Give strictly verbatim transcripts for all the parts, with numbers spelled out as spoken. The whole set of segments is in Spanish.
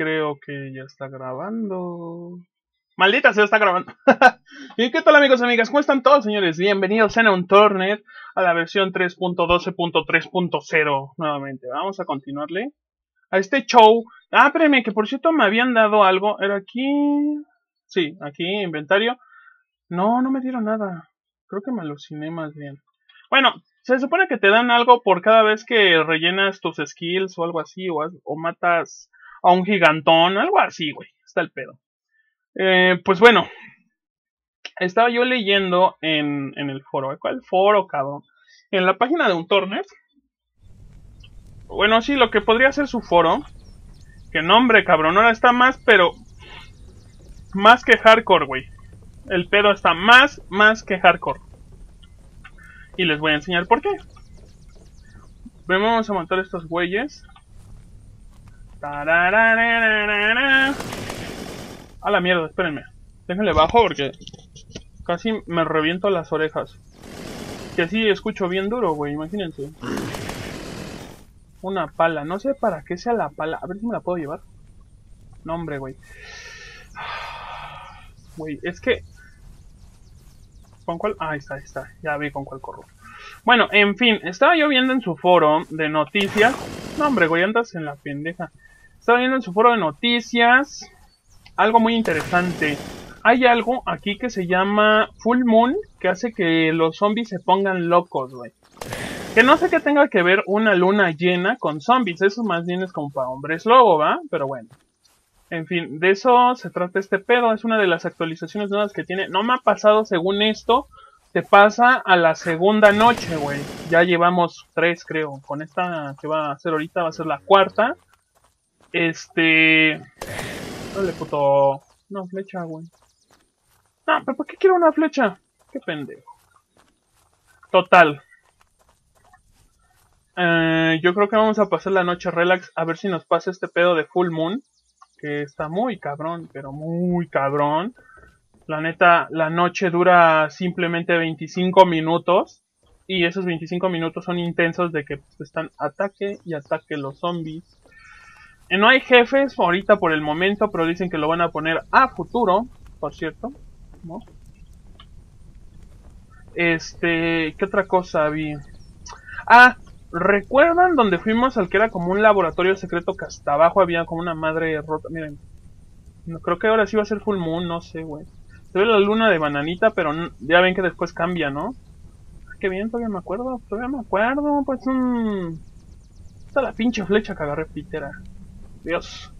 creo que ya está grabando. Maldita sea, está grabando. ¿Y qué tal, amigos y amigas? ¿Cómo están todos, señores? Bienvenidos a Untornet, a la versión tres punto doce punto tres punto cero. Nuevamente, vamos a continuarle a este show. Ah, espérenme, que por cierto me habían dado algo. Era aquí. Sí, aquí, inventario. No, no me dieron nada. Creo que me aluciné más bien. Bueno, se supone que te dan algo por cada vez que rellenas tus skills o algo así, o, o matas a un gigantón, algo así, güey. Está el pedo. Eh, pues bueno, estaba yo leyendo en, en el foro. ¿Cuál foro, cabrón? En la página de Untornet. Bueno, sí, lo que podría ser su foro. Que nombre, cabrón, ahora está más, pero más que hardcore, güey. El pedo está más, más que hardcore. Y les voy a enseñar por qué. Vamos a montar estos güeyes. A la mierda, espérenme. Déjenle bajo porque casi me reviento las orejas. Que así escucho bien duro, güey, imagínense. Una pala, no sé para qué sea la pala. A ver si me la puedo llevar. No, hombre, güey. Güey, es que... ¿Con cuál? Ah, ahí está, ahí está. Ya vi con cuál corro. Bueno, en fin, estaba yo viendo en su foro de noticias. No, hombre, güey, andas en la pendeja. Estaba viendo en su foro de noticias algo muy interesante. Hay algo aquí que se llama Full Moon, que hace que los zombies se pongan locos, güey. Que no sé qué tenga que ver una luna llena con zombies. Eso más bien es como para hombres lobo, ¿va? Pero bueno. En fin, de eso se trata este pedo. Es una de las actualizaciones nuevas que tiene. No me ha pasado, según esto, te pasa a la segunda noche, güey. Ya llevamos tres, creo. Con esta que va a ser ahorita, va a ser la cuarta. Este... Dale, puto. Una flecha, güey. No, pero ¿por qué quiero una flecha? Qué pendejo. Total. Eh, yo creo que vamos a pasar la noche relax. A ver si nos pasa este pedo de Full Moon. Que está muy cabrón, pero muy cabrón. La neta, la noche dura simplemente veinticinco minutos. Y esos veinticinco minutos son intensos de que pues, están ataque y ataque los zombies. Eh, no hay jefes ahorita por el momento, pero dicen que lo van a poner a futuro, por cierto, ¿no? Este, ¿qué otra cosa vi? Ah, ¿recuerdan donde fuimos al que era como un laboratorio secreto que hasta abajo había como una madre rota? Miren, no, creo que ahora sí va a ser Full Moon, no sé, güey. Se ve la luna de bananita, pero no, ya ven que después cambia, ¿no? Qué bien, todavía me acuerdo, todavía me acuerdo, pues un... Está la pinche flecha que agarré, pitera. Dios.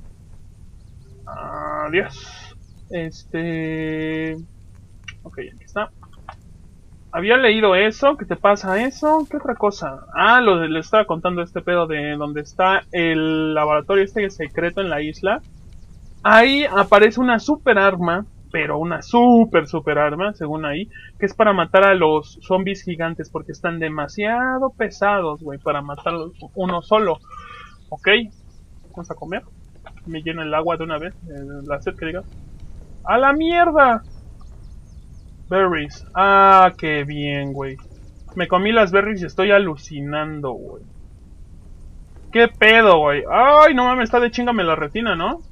Adiós. Este... Ok, aquí está. Había leído eso, ¿qué te pasa eso? ¿Qué otra cosa? Ah, lo de, le estaba contando este pedo de donde está el laboratorio este secreto en la isla. Ahí aparece una super arma, pero una super super arma, según ahí, que es para matar a los zombies gigantes, porque están demasiado pesados, güey, para matarlos uno solo. Ok, vamos a comer. Me lleno el agua de una vez, eh, la sed que diga. ¡A la mierda! Berries. Ah, qué bien, güey. Me comí las berries y estoy alucinando, güey. ¿Qué pedo, güey? Ay, no mames, está de chingame la retina, ¿no?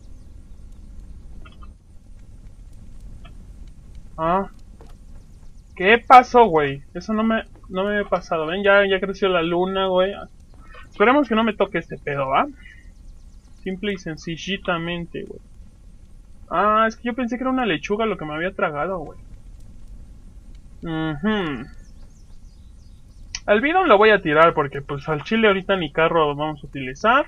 Ah. ¿Qué pasó, güey? Eso no me, no me ha pasado. Ven, ya, ya creció la luna, güey. Esperemos que no me toque este pedo, ¿va? Simple y sencillamente, güey. Ah, es que yo pensé que era una lechuga lo que me había tragado, güey. Uh-huh. Al bidón lo voy a tirar porque pues al chile ahorita ni carro vamos a utilizar.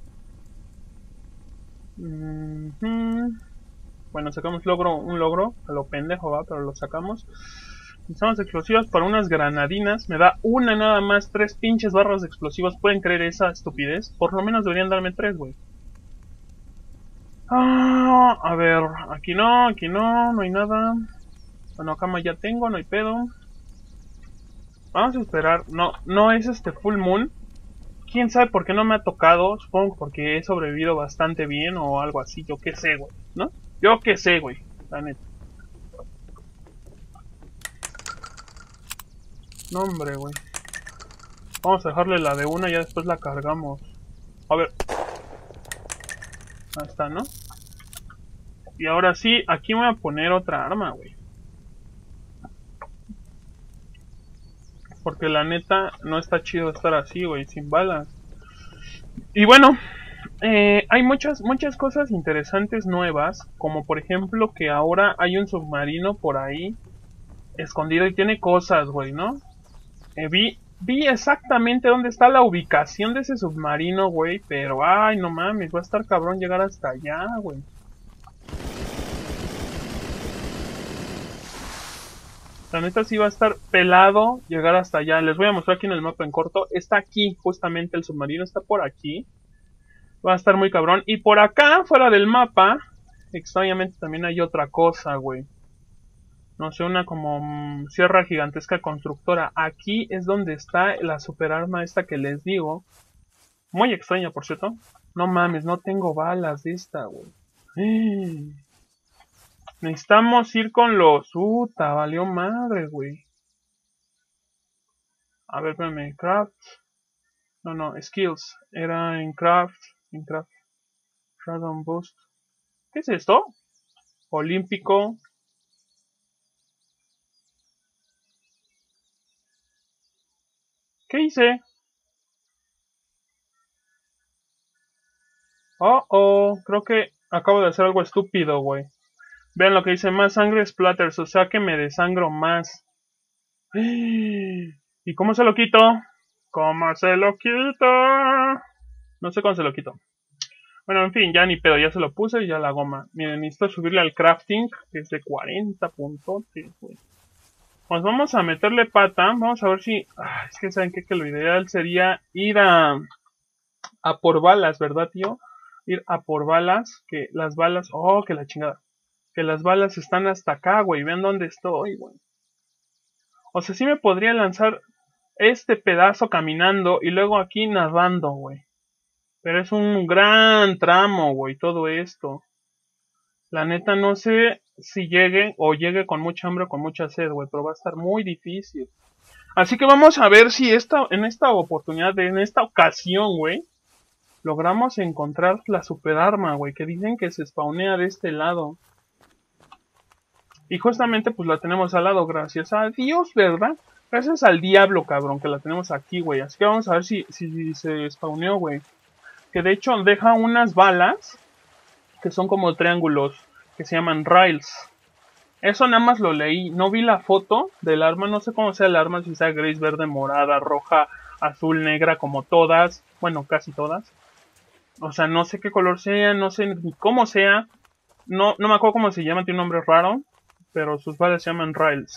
Uh-huh. Bueno, sacamos logro, un logro, a lo pendejo va, pero lo sacamos. Necesitamos explosivos para unas granadinas. Me da una nada más, tres pinches barras de explosivos. ¿Pueden creer esa estupidez? Por lo menos deberían darme tres, güey. Ah, a ver, aquí no, aquí no, no hay nada. Bueno, cama ya tengo, no hay pedo. Vamos a esperar. No, no es este Full Moon. ¿Quién sabe por qué no me ha tocado? Supongo porque he sobrevivido bastante bien o algo así. Yo qué sé, güey, ¿no? Yo qué sé, güey, la neta. No, hombre, güey. Vamos a dejarle la de una y ya después la cargamos. A ver. Ahí está, ¿no? Y ahora sí, aquí voy a poner otra arma, güey. Porque la neta, no está chido estar así, güey, sin balas. Y bueno, eh, hay muchas, muchas cosas interesantes nuevas. Como por ejemplo que ahora hay un submarino por ahí escondido y tiene cosas, güey, ¿no? Eh, vi, vi exactamente dónde está la ubicación de ese submarino, güey. Pero, ay, no mames, va a estar cabrón llegar hasta allá, güey. La neta sí va a estar pelado llegar hasta allá. Les voy a mostrar aquí en el mapa en corto. Está aquí, justamente el submarino está por aquí. Va a estar muy cabrón. Y por acá, fuera del mapa, extrañamente también hay otra cosa, güey. No sé, una como mmm, sierra gigantesca constructora. Aquí es donde está la superarma esta que les digo. Muy extraña, por cierto. No mames, no tengo balas de esta, güey. Necesitamos ir con los... Puta, valió madre, güey. A ver, espérame, craft. No, no, skills. Era en craft. En craft. Radon boost. ¿Qué es esto? Olímpico. ¿Qué hice? Oh, oh. Creo que acabo de hacer algo estúpido, güey. Vean lo que dice, más sangre splatters. O sea que me desangro más. ¿Y cómo se lo quito? ¿Cómo se lo quito? No sé cómo se lo quito. Bueno, en fin, ya ni pedo, ya se lo puse y ya la goma. Miren, necesito subirle al crafting, que es de cuarenta puntos. Pues vamos a meterle pata, vamos a ver si... Ah, es que saben qué? Que lo ideal sería ir a... A por balas, ¿verdad, tío? Ir a por balas, que las balas... Oh, que la chingada. Que las balas están hasta acá, güey. Vean dónde estoy, güey. O sea, sí me podría lanzar este pedazo caminando y luego aquí nadando, güey. Pero es un gran tramo, güey, todo esto. La neta no sé si llegue o llegue con mucha hambre o con mucha sed, güey, pero va a estar muy difícil. Así que vamos a ver si esta, en esta oportunidad, en esta ocasión, güey, logramos encontrar la superarma, güey, que dicen que se spawnea de este lado. Y justamente pues la tenemos al lado, gracias a Dios, ¿verdad? Gracias al diablo, cabrón, que la tenemos aquí, güey. Así que vamos a ver si, si se spawneó, güey. Que de hecho deja unas balas que son como triángulos, que se llaman rails. Eso nada más lo leí, no vi la foto del arma, no sé cómo sea el arma, si sea gris, verde, morada, roja, azul, negra, como todas, bueno, casi todas. O sea, no sé qué color sea, no sé ni cómo sea, no, no me acuerdo cómo se llama, tiene un nombre raro, pero sus balas se llaman rails.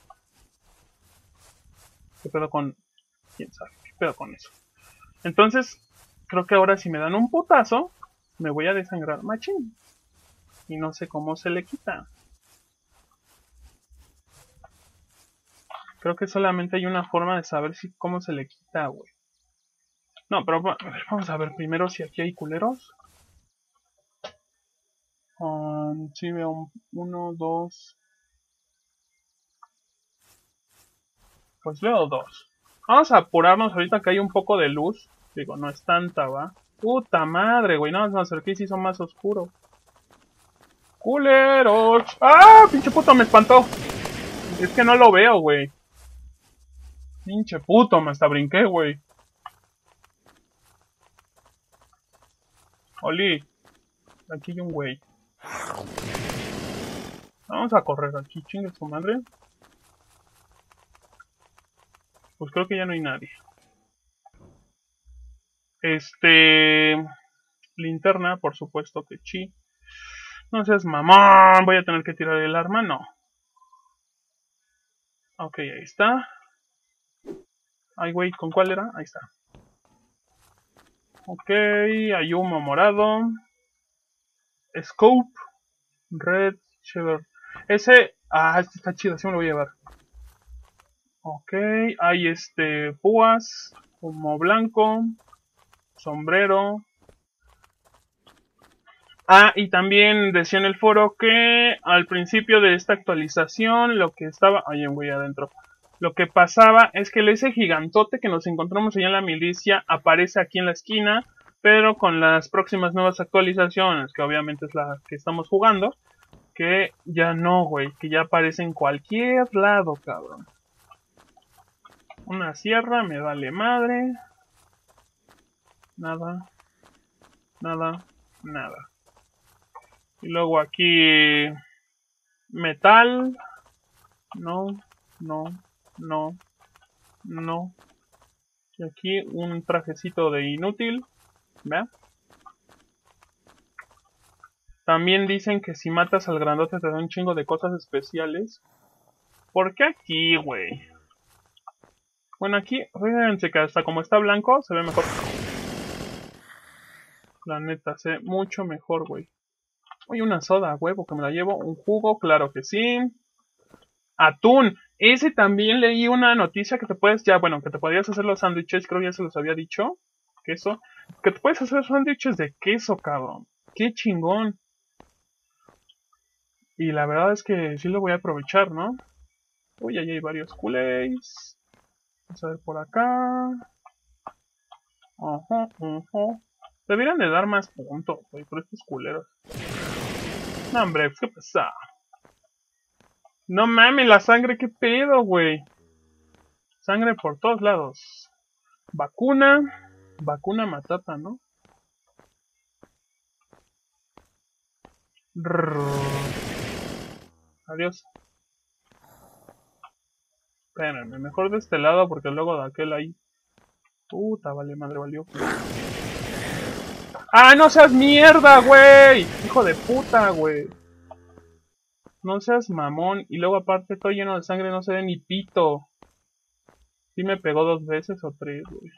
¿Qué pedo con...? ¿Quién sabe? ¿Qué pedo con eso? Entonces, creo que ahora si me dan un putazo, me voy a desangrar machín. Y no sé cómo se le quita. Creo que solamente hay una forma de saber si cómo se le quita, güey. No, pero a ver, vamos a ver primero si aquí hay culeros. Um, sí, veo un, uno, dos. Pues veo dos. Vamos a apurarnos ahorita que hay un poco de luz. Digo, no es tanta, ¿va? Puta madre, güey. No, me acerqué y se hizo más oscuro. ¡Culeros! ¡Ah! Pinche puto, me espantó. Es que no lo veo, güey. Pinche puto, me hasta brinqué, güey. Oli. Aquí hay un güey. Vamos a correr aquí, chingue su madre. Pues creo que ya no hay nadie. Este... Linterna, por supuesto que sí. No seas mamón, voy a tener que tirar el arma, no. Ok, ahí está. Ay, güey, ¿con cuál era? Ahí está. Ok, hay humo morado. Scope. Red, Shiver. Ese... Ah, este está chido, así me lo voy a llevar. Ok, hay este... Púas. Humo blanco. Sombrero. Ah, y también decía en el foro que al principio de esta actualización lo que estaba... Ay, güey, adentro. Lo que pasaba es que ese gigantote que nos encontramos allá en la milicia aparece aquí en la esquina. Pero con las próximas nuevas actualizaciones, que obviamente es la que estamos jugando, que ya no, güey, que ya aparece en cualquier lado, cabrón. Una sierra, me vale madre. Nada, nada, nada. Y luego aquí metal. No, no, no, no. Y aquí un trajecito de inútil. ¿Ve? También dicen que si matas al grandote te da un chingo de cosas especiales. ¿Por qué aquí, güey? Bueno, aquí, fíjense que hasta como está blanco, se ve mejor. La neta, se ve mucho mejor, güey. Oye, una soda, huevo, que me la llevo. Un jugo, claro que sí. Atún. Ese también leí una noticia que te puedes, ya, bueno, que te podías hacer los sándwiches, creo que ya se los había dicho. Queso. Que te puedes hacer sándwiches de queso, cabrón. Qué chingón. Y la verdad es que sí lo voy a aprovechar, ¿no? Uy, ahí hay varios culés. Vamos a ver por acá. Ajá, ajá. Deberían de dar más puntos, güey, por estos culeros. No, hombre, ¿qué pasa? No mames, la sangre, qué pedo, güey. Sangre por todos lados. Vacuna. Vacuna matata, ¿no? Rrr. Adiós. Espérenme, mejor de este lado porque luego de aquel ahí. Puta, vale, madre, valió. ¡Ah, no seas mierda, güey! Hijo de puta, güey. No seas mamón. Y luego aparte todo lleno de sangre, no se ve ni pito. Sí me pegó dos veces o tres, güey.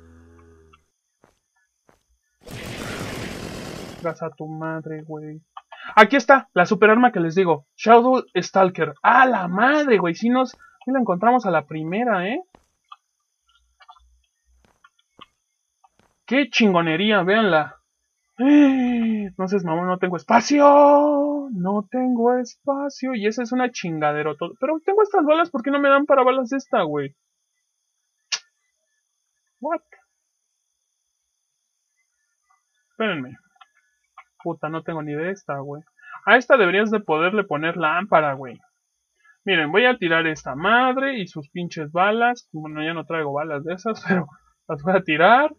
Gas a tu madre, güey. Aquí está, la super arma que les digo. Shadow Stalker. ¡Ah, la madre, güey! Si nos... Sí la encontramos a la primera, ¿eh? ¡Qué chingonería! Véanla. Entonces, mamá, no tengo espacio. No tengo espacio. Y esa es una chingadero todo. Pero tengo estas balas, ¿por qué no me dan para balas de esta, güey? What? Espérenme. Puta, no tengo ni de esta, güey. A esta deberías de poderle poner lámpara, güey. Miren, voy a tirar esta madre y sus pinches balas. Bueno, ya no traigo balas de esas, pero las voy a tirar.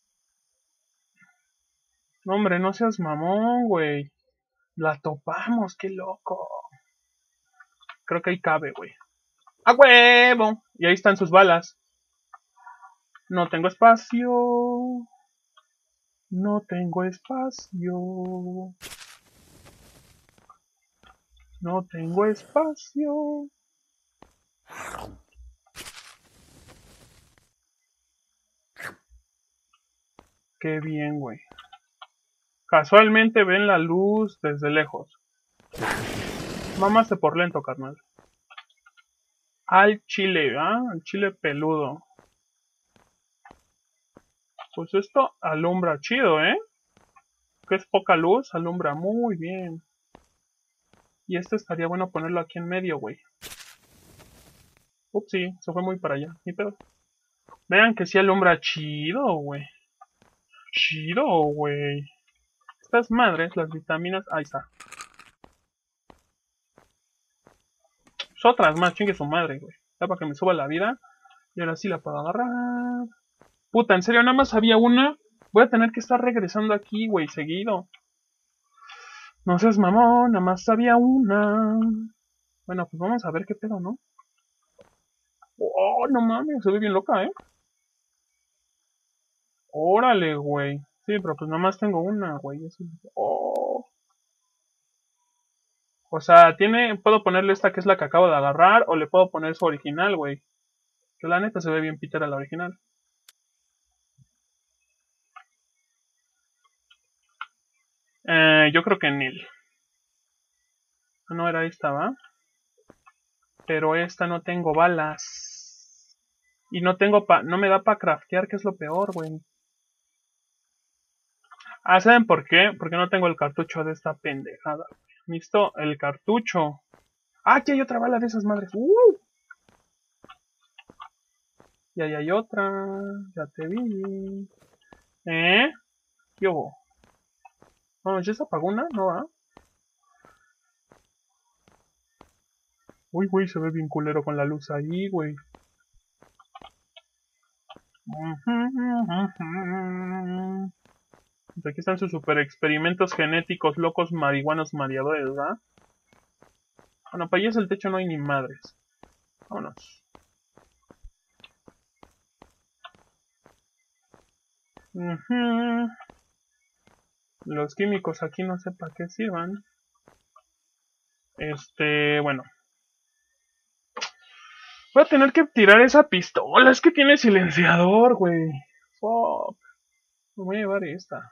No, hombre, no seas mamón, güey. La topamos, qué loco. Creo que ahí cabe, güey. ¡A huevo! Y ahí están sus balas. No tengo espacio. No tengo espacio. No tengo espacio. Qué bien, güey. Casualmente ven la luz desde lejos. Mámase por lento, carnal. Al chile, ¿ah? Al chile peludo. Pues esto alumbra chido, ¿eh? Que es poca luz, alumbra muy bien. Y este estaría bueno ponerlo aquí en medio, güey. Ups, sí, se fue muy para allá. Ni pedo. Vean que sí alumbra chido, güey. Chido, güey. Estas madres, las vitaminas... Ahí está. Pues otras más, chingue su madre, güey. Ya para que me suba la vida. Y ahora sí la puedo agarrar. Puta, en serio, nada más había una. Voy a tener que estar regresando aquí, güey, seguido. No seas mamón, nada más había una. Bueno, pues vamos a ver qué pedo, ¿no? Oh, no mames, se ve bien loca, ¿eh? Órale, güey. Sí, pero pues nada más tengo una, güey. Oh. O sea, tiene, puedo ponerle esta que es la que acabo de agarrar, o le puedo poner su original, güey. Que la neta se ve bien pitera la original. Eh, yo creo que Nil. No era esta, ¿va? Pero esta no tengo balas. Y no tengo pa... No me da para craftear, que es lo peor, güey. Ah, ¿saben por qué? Porque no tengo el cartucho de esta pendejada. Listo, el cartucho. Ah, aquí hay otra bala de esas madres. ¡Uh! Y ahí hay otra. Ya te vi. ¿Eh? ¿Qué hubo? Vamos, ¿ya se apagó una? ¿No va? Uy, güey, se ve bien culero con la luz ahí, güey. Aquí están sus super experimentos genéticos locos marihuanos mareadores, ¿verdad? Bueno, para allá es el techo, no hay ni madres. Vámonos. Uh-huh. Los químicos aquí no sé para qué sirvan. Este, bueno. Voy a tener que tirar esa pistola. Es que tiene silenciador, güey. Fuck. Me voy a llevar esta.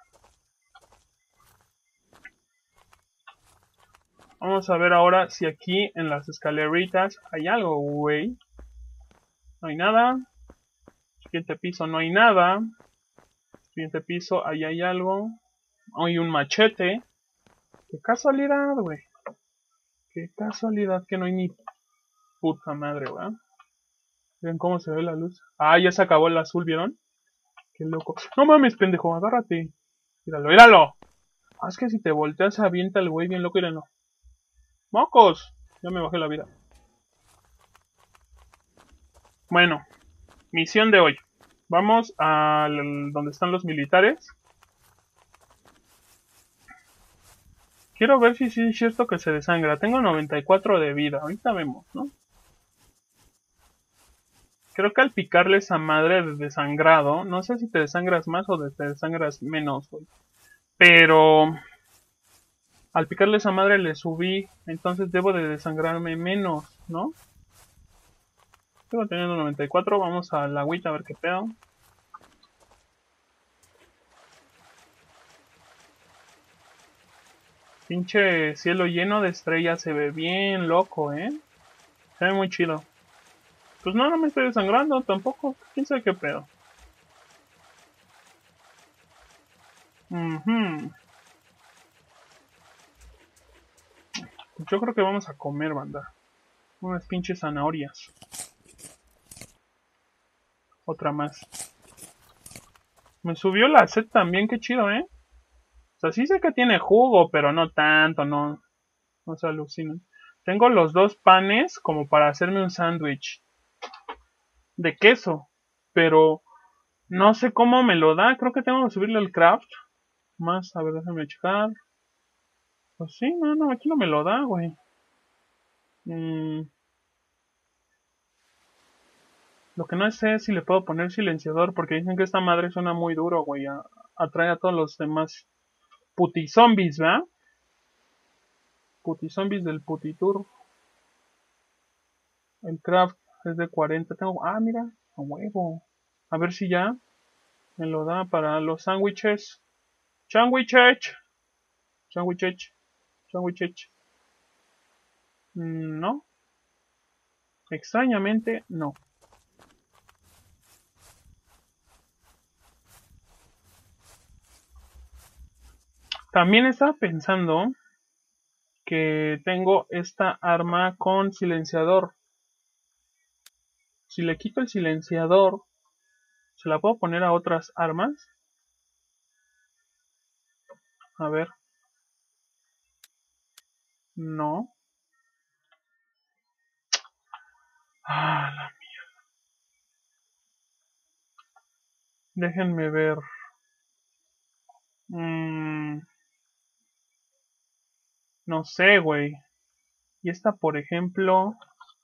Vamos a ver ahora si aquí en las escaleritas hay algo, güey. No hay nada. Siguiente piso no hay nada. Siguiente piso, ahí hay algo. Hay un machete. Qué casualidad, güey. Qué casualidad que no hay ni puta madre, ¿verdad? Vean cómo se ve la luz. Ah, ya se acabó el azul, ¿vieron? Qué loco. No mames, pendejo, agárrate. Míralo, míralo. Ah, es que si te volteas avienta el güey bien loco, míralo. ¡Mocos! Ya me bajé la vida. Bueno, misión de hoy. Vamos a donde están los militares. Quiero ver si sí es cierto que se desangra. Tengo noventa y cuatro de vida. Ahorita vemos, ¿no? Creo que al picarle esa madre de desangrado, no sé si te desangras más o te desangras menos, güey. Pero al picarle esa madre le subí, entonces debo de desangrarme menos, ¿no? Sigo teniendo noventa y cuatro, vamos a la agüita a ver qué pedo. Pinche cielo lleno de estrellas, se ve bien loco, ¿eh? Se ve muy chido. Pues no, no me estoy desangrando tampoco, quién sabe qué pedo. Uh-huh. Pues yo creo que vamos a comer, banda. Unas pinches zanahorias. Otra más. Me subió la sed también, qué chido, ¿eh? O sea, sí sé que tiene jugo, pero no tanto, no, no se alucinen. Tengo los dos panes como para hacerme un sándwich de queso, pero no sé cómo me lo da. Creo que tengo que subirle el craft. Más, a ver, déjame checar. Pues sí, no, no, aquí no me lo da, güey. Mm, lo que no sé es si le puedo poner silenciador, porque dicen que esta madre suena muy duro, güey. A- atrae a todos los demás putizombies, ¿verdad? Putizombies del putitur. El craft es de cuarenta. Tengo. Ah, mira, a huevo. A ver si ya me lo da para los sándwiches. Sándwiches. Sándwiches. Sándwiches. Mm, no. Extrañamente, no. También estaba pensando que tengo esta arma con silenciador. Si le quito el silenciador, ¿se la puedo poner a otras armas? A ver. No. Ah, la... Déjenme ver. Mm, no sé, güey. Y esta, por ejemplo...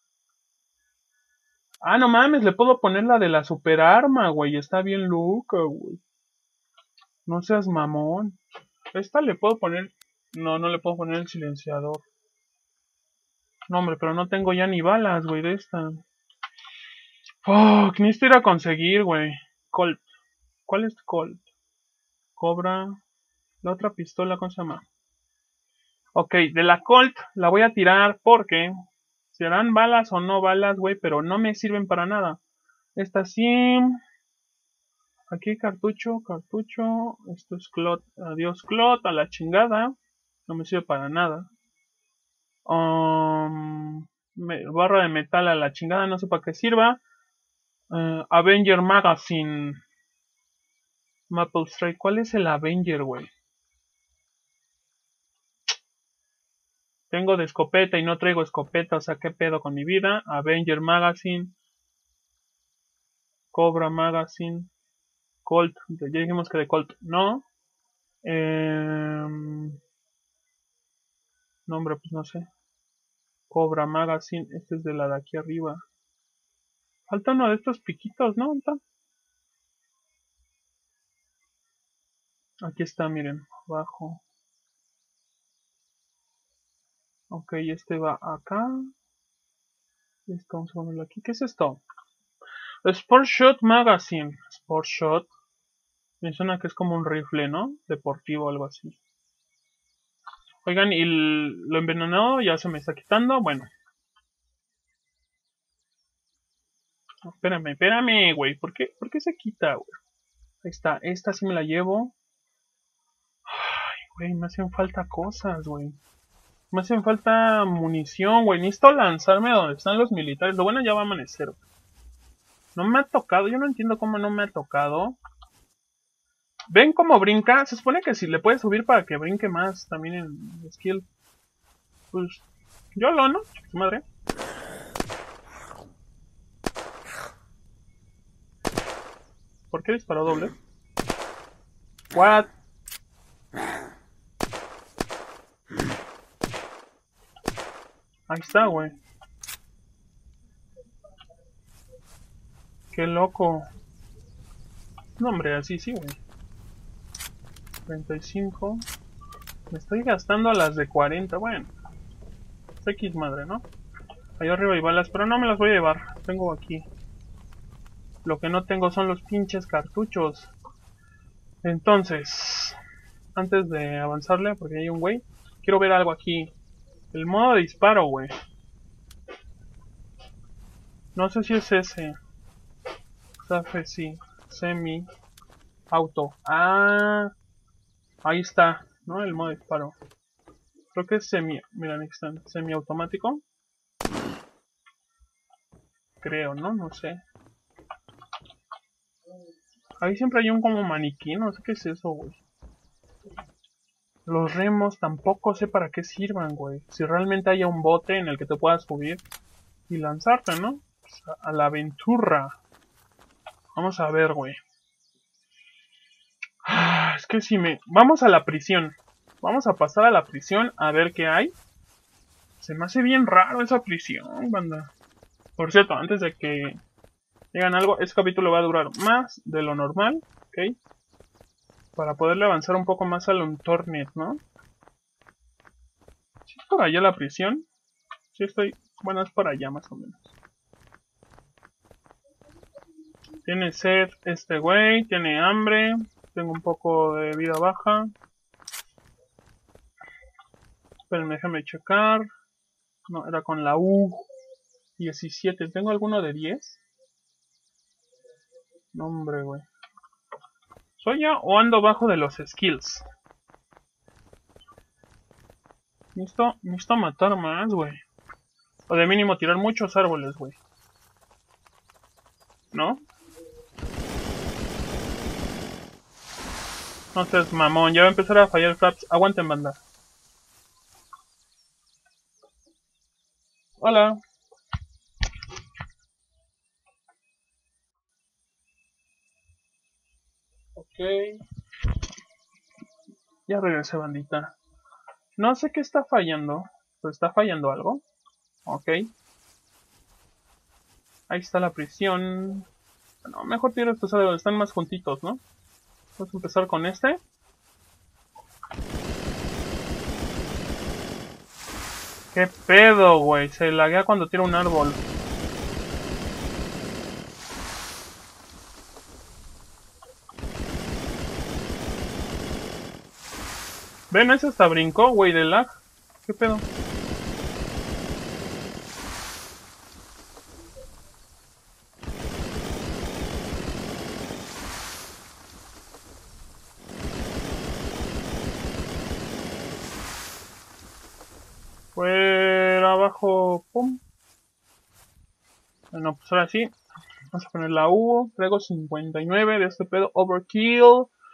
Ah, no mames, le puedo poner la de la super arma, güey. Está bien loca, güey. No seas mamón. Esta le puedo poner... No, no le puedo poner el silenciador. No, hombre, pero no tengo ya ni balas, güey, de esta. Fuck, necesito ir a conseguir, güey. Colt. ¿Cuál es Colt? Cobra. La otra pistola, ¿cómo se llama? Ok, de la Colt la voy a tirar porque serán balas o no balas, güey, pero no me sirven para nada. Esta sí. Aquí cartucho, cartucho. Esto es Clot. Adiós, Clot, a la chingada. No me sirve para nada. Um, me, barra de metal a la chingada, no sé para qué sirva. Uh, Avenger Magazine. Maple Strike. ¿Cuál es el Avenger, güey? Tengo de escopeta y no traigo escopeta, o sea, ¿qué pedo con mi vida? Avenger Magazine. Cobra Magazine. Colt. Ya dijimos que de Colt no. Eh... Nombre, pues no sé. Cobra Magazine. Este es de la de aquí arriba. Falta uno de estos piquitos, ¿no? Aquí está, miren. Abajo. Ok, este va acá. Esto vamos a ponerlo aquí. ¿Qué es esto? Sport Shot Magazine. Sport Shot. Me suena que es como un rifle, ¿no? Deportivo o algo así. Oigan, y lo envenenado ya se me está quitando. Bueno. Espérame, espérame, güey. ¿Por qué, ¿Por qué se quita, güey? Ahí está. Esta sí me la llevo. Ay, güey, me hacen falta cosas, güey. Me hacen falta munición, güey. Necesito lanzarme a donde están los militares. Lo bueno ya va a amanecer, güey. No me ha tocado. Yo no entiendo cómo no me ha tocado. ¿Ven cómo brinca? Se supone que si le puedes subir para que brinque más también en skill. Pues yo lo, ¿no? Su madre. ¿Por qué disparó doble? What? Ahí está, güey. Qué loco. No, hombre, así sí, güey. treinta y cinco. Me estoy gastando a las de cuarenta. Bueno. Es X madre, ¿no? Allá arriba hay balas, pero no me las voy a llevar. Tengo aquí. Lo que no tengo son los pinches cartuchos. Entonces, antes de avanzarle, porque hay un güey, quiero ver algo aquí. El modo de disparo, güey. No sé si es ese. S A F, sí. Semi. Auto. Ah. Ahí está, ¿no? El modo de disparo. Creo que es semi... Mira, aquí están. Semiautomático. Creo, ¿no? No sé. Ahí siempre hay un como maniquí. No sé qué es eso, güey. Los remos tampoco sé para qué sirvan, güey. Si realmente haya un bote en el que te puedas subir y lanzarte, ¿no? Pues a la aventura. Vamos a ver, güey. Ah, es que si me... Vamos a la prisión. Vamos a pasar a la prisión a ver qué hay. Se me hace bien raro esa prisión, banda. Por cierto, antes de que digan algo, este capítulo va a durar más de lo normal, ¿ok? Para poderle avanzar un poco más al Unturned, ¿no? ¿Sí es por allá la prisión? Sí estoy... Bueno, es por allá más o menos. Tiene sed este güey, tiene hambre, tengo un poco de vida baja. Esperen, déjame checar. No, era con la U. diecisiete, ¿tengo alguno de diez? No, hombre, güey. ¿Soy yo o ando bajo de los skills? Necesito, necesito matar más, güey. O de mínimo tirar muchos árboles, güey. ¿No? No seas mamón, ya va a empezar a fallar fraps. Aguanten, banda. Hola. Ok. Ya regresé, bandita. No sé qué está fallando. Pero está fallando algo. Ok. Ahí está la prisión. Bueno, mejor tiro estos árboles. Están más juntitos, ¿no? Vamos a empezar con este. ¿Qué pedo, güey? Se laguea cuando tira un árbol. ¿Ven? Ese hasta brincó, güey, de lag. ¿Qué pedo? Fuera abajo. Pum. Bueno, pues ahora sí. Vamos a poner la U. Traigo cincuenta y nueve de este pedo. Overkill.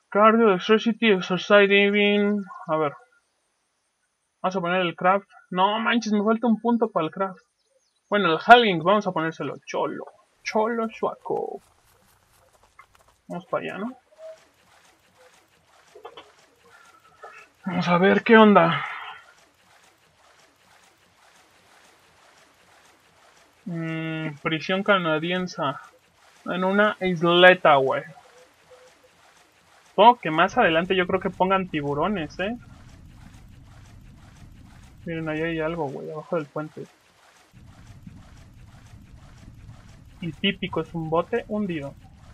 Cardio, Electricity, Exercising. A ver. Vamos a poner el craft. No manches, me falta un punto para el craft. Bueno, el Halling, vamos a ponérselo. Cholo. Cholo suaco. Vamos para allá, ¿no? Vamos a ver qué onda. Mm, prisión canadiense. En una isleta, güey. Supongo que más adelante yo creo que pongan tiburones, ¿eh? Miren, ahí hay algo, güey, abajo del puente. Y típico, es un bote hundido.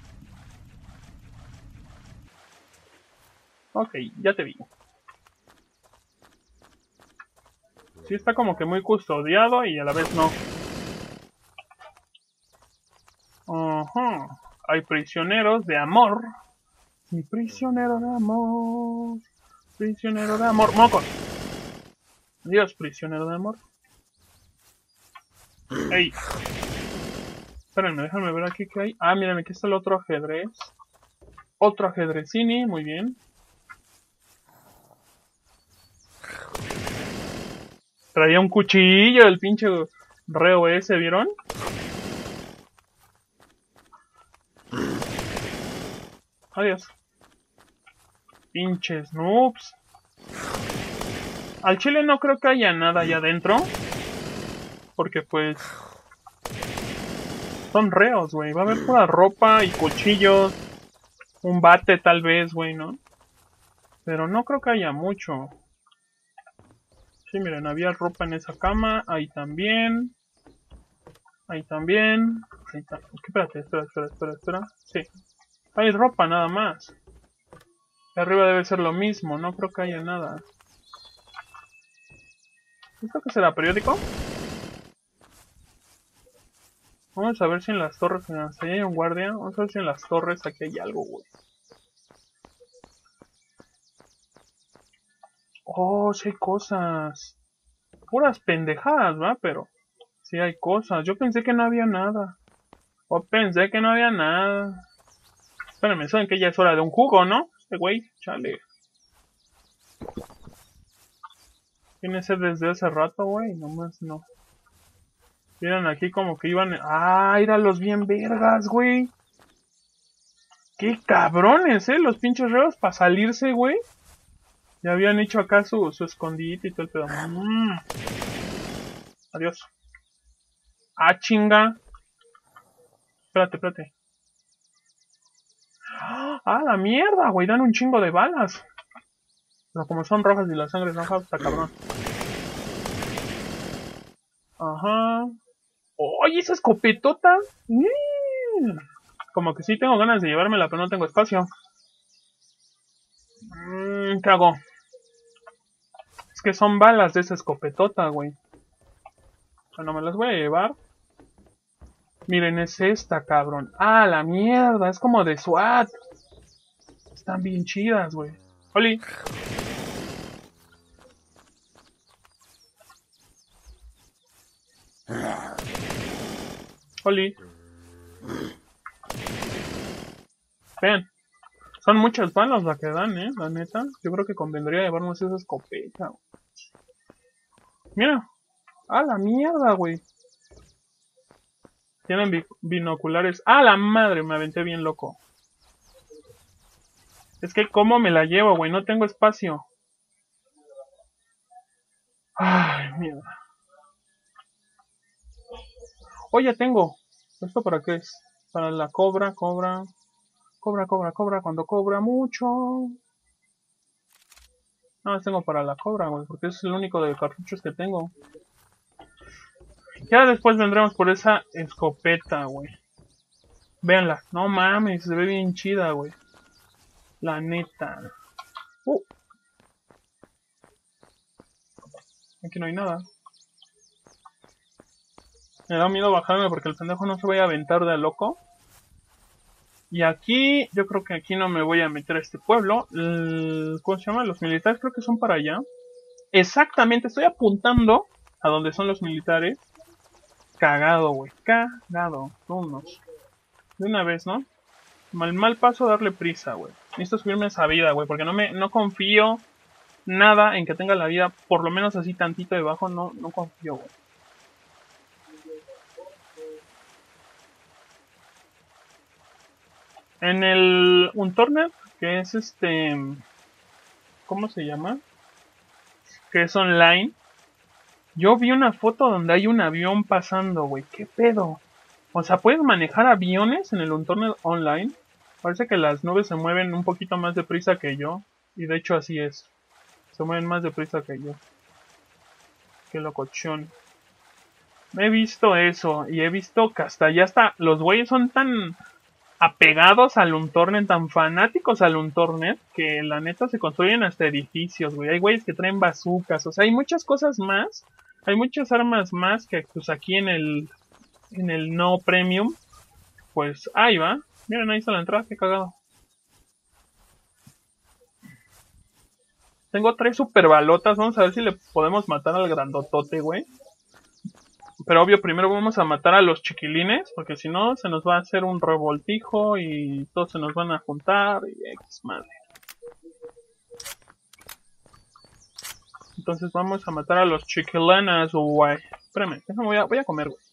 Ok, ya te vi. Sí está como que muy custodiado y a la vez no. Ajá. Uh-huh. Hay prisioneros de amor. Mi prisionero de amor. Prisionero de amor. ¡Mocos! Dios, prisionero de amor. ¡Ey! Espérenme, déjame ver aquí qué hay. Ah, miren, aquí está el otro ajedrez. Otro ajedrecini, muy bien. Traía un cuchillo el pinche reo ese, ¿vieron? Adiós. Pinches noobs. Al chile no creo que haya nada allá adentro. Porque pues... son reos, güey. Va a haber pura ropa y cuchillos. Un bate tal vez, güey, ¿no? Pero no creo que haya mucho. Sí, miren, había ropa en esa cama. Ahí también. Ahí también. Ahí ta... Espérate, espera, espera, espera, espera. Sí. Hay ropa nada más. De arriba debe ser lo mismo. No creo que haya nada. ¿Esto qué será? ¿Periódico? Vamos a ver si en las torres... Ahí hay un guardia. Vamos a ver si en las torres aquí hay algo, güey. Oh, sí hay cosas. Puras pendejadas, ¿va? Pero sí hay cosas. Yo pensé que no había nada. O pensé que no había nada. Espérenme, saben que ya es hora de un jugo, ¿no? Este güey, chale. Tiene sed desde hace rato, güey. Nomás no. Miren aquí como que iban... ¡Ah! Íralos bien vergas, güey. ¡Qué cabrones, eh! Los pinches reos para salirse, güey. Ya habían hecho acá su, su escondite y todo el pedo. Mm. Adiós. Ah, chinga. Espérate, espérate. Ah, la mierda, güey. Dan un chingo de balas. Pero como son rojas y la sangre es roja, está cabrón. Ajá. Oye, esa escopetota. Mm. Como que sí tengo ganas de llevármela, pero no tengo espacio. Mm, ¿qué hago? Es que son balas de esa escopetota, güey. Bueno, me las voy a llevar. Miren, es esta, cabrón. Ah, la mierda. Es como de SWAT. Están bien chidas, güey. ¡Oli! ¡Oli! Vean. Son muchas balas las que dan, eh. La neta. Yo creo que convendría llevarnos esa escopeta. Güey. Mira. Ah, la mierda, güey. Tienen bi binoculares. ¡Ah, la madre! Me aventé bien loco. Es que ¿cómo me la llevo, güey? No tengo espacio. Ay, mierda. Oh, ya tengo. ¿Esto para qué es? Para la cobra, cobra. Cobra, cobra, cobra. Cuando cobra mucho. No, tengo para la cobra, güey. Porque es el único de cartuchos que tengo. Ya después vendremos por esa escopeta, güey. Véanla. No mames, se ve bien chida, güey. La neta. Uh. Aquí no hay nada. Me da miedo bajarme porque el pendejo no se vaya a aventar de loco. Y aquí, yo creo que aquí no me voy a meter a este pueblo. El, ¿Cómo se llama? Los militares creo que son para allá. Exactamente, estoy apuntando a donde son los militares. Cagado, güey. Cagado. Vámonos. De una vez, ¿no? Mal, mal paso darle prisa, güey. Necesito subirme esa vida, güey, porque no me no confío nada en que tenga la vida, por lo menos así tantito debajo, no, no confío, güey. En el Untornet, que es este... ¿Cómo se llama? Que es online. Yo vi una foto donde hay un avión pasando, güey. ¿Qué pedo? O sea, ¿puedes manejar aviones en el Untornet online? Parece que las nubes se mueven un poquito más deprisa que yo. Y de hecho así es. Se mueven más deprisa que yo. Qué locochón. He visto eso. Y he visto que hasta ya está. Los güeyes son tan apegados al Untornet, tan fanáticos al Untornet, que la neta se construyen hasta edificios, güey. Hay güeyes que traen bazucas. O sea, hay muchas cosas más. Hay muchas armas más que pues aquí en el en el no premium. Pues ahí va. Miren, ahí está la entrada, qué cagado. Tengo tres super balotas. Vamos a ver si le podemos matar al grandotote, güey. Pero obvio, primero vamos a matar a los chiquilines. Porque si no, se nos va a hacer un revoltijo. Y todos se nos van a juntar. Y X madre. Entonces vamos a matar a los chiquilinas, güey. Espérame, déjame, voy a, voy a comer, güey.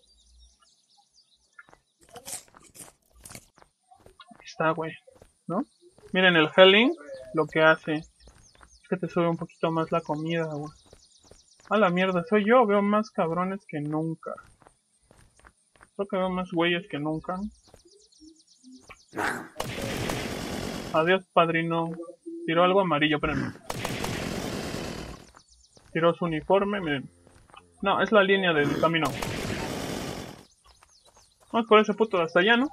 Ahí está, güey. ¿No? Miren, el Helling lo que hace es que te sube un poquito más la comida, güey. A la mierda, soy yo, veo más cabrones que nunca. Creo que veo más güeyes que nunca. Adiós, padrino. Tiró algo amarillo, espérenme. Tiró su uniforme, miren. No, es la línea del camino. Vamos por ese puto de hasta allá, ¿no?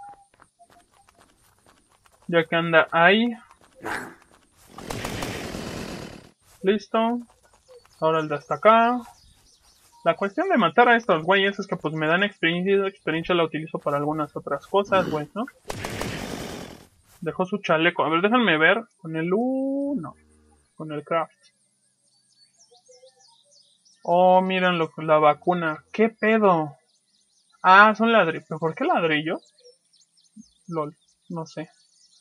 Ya que anda ahí. Listo. Ahora el de hasta acá. La cuestión de matar a estos güeyes es que pues me dan experiencia y esa experiencia la utilizo para algunas otras cosas, güey, ¿no? Dejó su chaleco. A ver, déjenme ver. Con el uno. Con el craft. Oh, miren lo, la vacuna. ¿Qué pedo? Ah, son ladrillos. ¿Pero por qué ladrillos? Lol, no sé.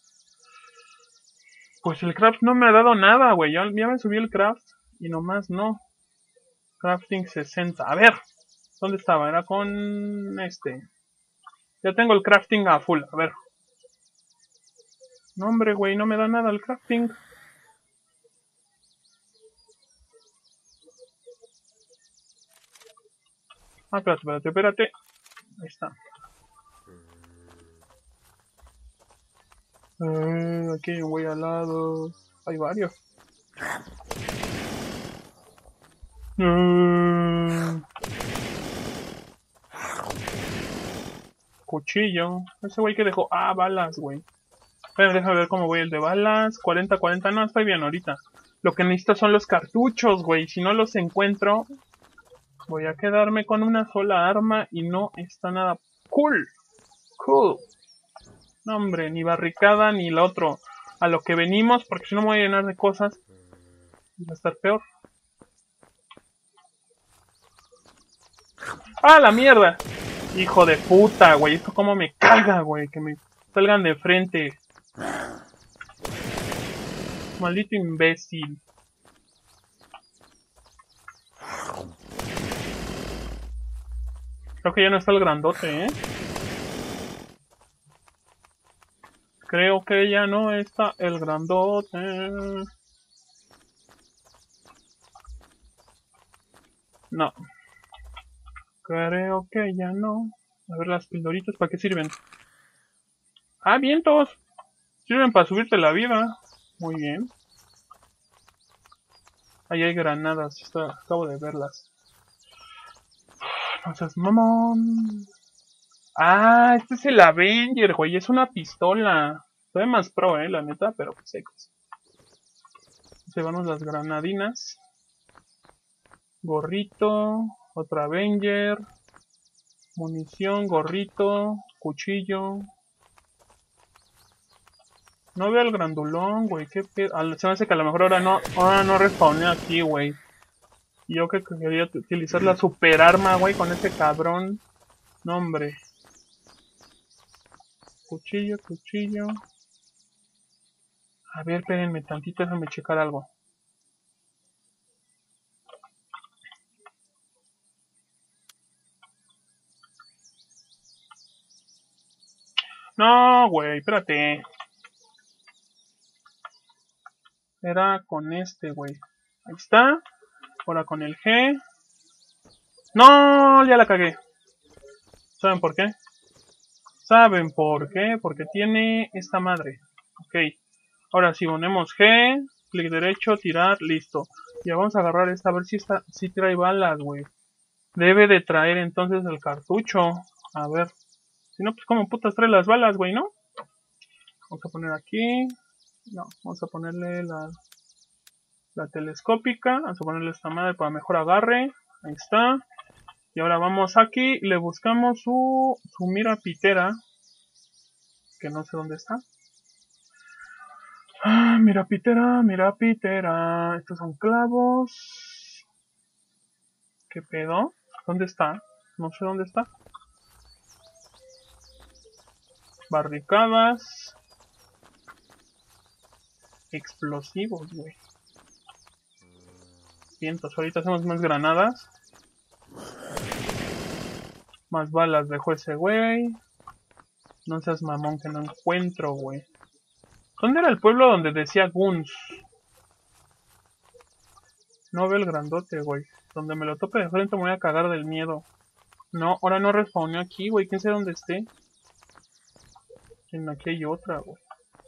Pues el craft no me ha dado nada, güey. Ya, ya me subí el craft y nomás no. Crafting sesenta. A ver, ¿dónde estaba? Era con este. Ya tengo el crafting a full. A ver. No, hombre, güey, no me da nada el crafting. Ah, espérate, espérate, espérate. Ahí está. Eh, aquí hay un güey al lado. Hay varios. Eh, cuchillo. Ese güey que dejó. Ah, balas, güey. Pero déjame ver cómo voy el de balas. cuarenta, cuarenta. No, estoy bien ahorita. Lo que necesito son los cartuchos, güey. Si no los encuentro, voy a quedarme con una sola arma y no está nada cool. Cool. No, hombre, ni barricada ni lo otro. A lo que venimos, porque si no me voy a llenar de cosas. Va a estar peor. ¡Ah, la mierda! Hijo de puta, güey. Esto como me caga, güey. Que me salgan de frente. Maldito imbécil. Creo que ya no está el grandote, ¿eh? Creo que ya no está el grandote. No. Creo que ya no. A ver las pildoritas, ¿para qué sirven? Ah, vientos. Sirven para subirte la vida. Muy bien. Ahí hay granadas. Está, acabo de verlas. No seas mamón. Ah, este es el Avenger, güey. Es una pistola. Se ve más pro, eh, la neta, pero pues secos. Llevamos las granadinas. Gorrito. Otra Avenger. Munición, gorrito. Cuchillo. No veo al grandulón, güey. Qué pedo. Se me hace que a lo mejor ahora no, ahora no respawné aquí, güey. Y yo que quería utilizar la super arma, güey, con ese cabrón. No, hombre. Cuchillo, cuchillo. A ver, espérenme tantito, déjame checar algo. No, güey, espérate. Era con este, güey. Ahí está. Ahora con el G. ¡No! Ya la cagué. ¿Saben por qué? ¿Saben por qué? Porque tiene esta madre. Ok. Ahora si ponemos G, clic derecho, tirar, listo. Ya vamos a agarrar esta, a ver si, está, si trae balas, güey. Debe de traer entonces el cartucho. A ver. Si no, pues como putas trae las balas, güey, ¿no? Vamos a poner aquí. No, vamos a ponerle la, la telescópica. Vamos a ponerle esta madre para mejor agarre. Ahí está. Y ahora vamos aquí. Le buscamos su, su mira pitera. Que no sé dónde está. Ah, mira pitera, mira pitera. Estos son clavos. ¿Qué pedo? ¿Dónde está? No sé dónde está. Barricadas. Explosivos, güey. Vientos. Ahorita hacemos más granadas. Más balas dejó ese güey. No seas mamón que no encuentro, güey. ¿Dónde era el pueblo donde decía Guns? No veo el grandote, güey. Donde me lo tope de frente me voy a cagar del miedo. No, ahora no respawneó aquí, güey. ¿Quién sabe dónde esté? Aquí hay otra, güey.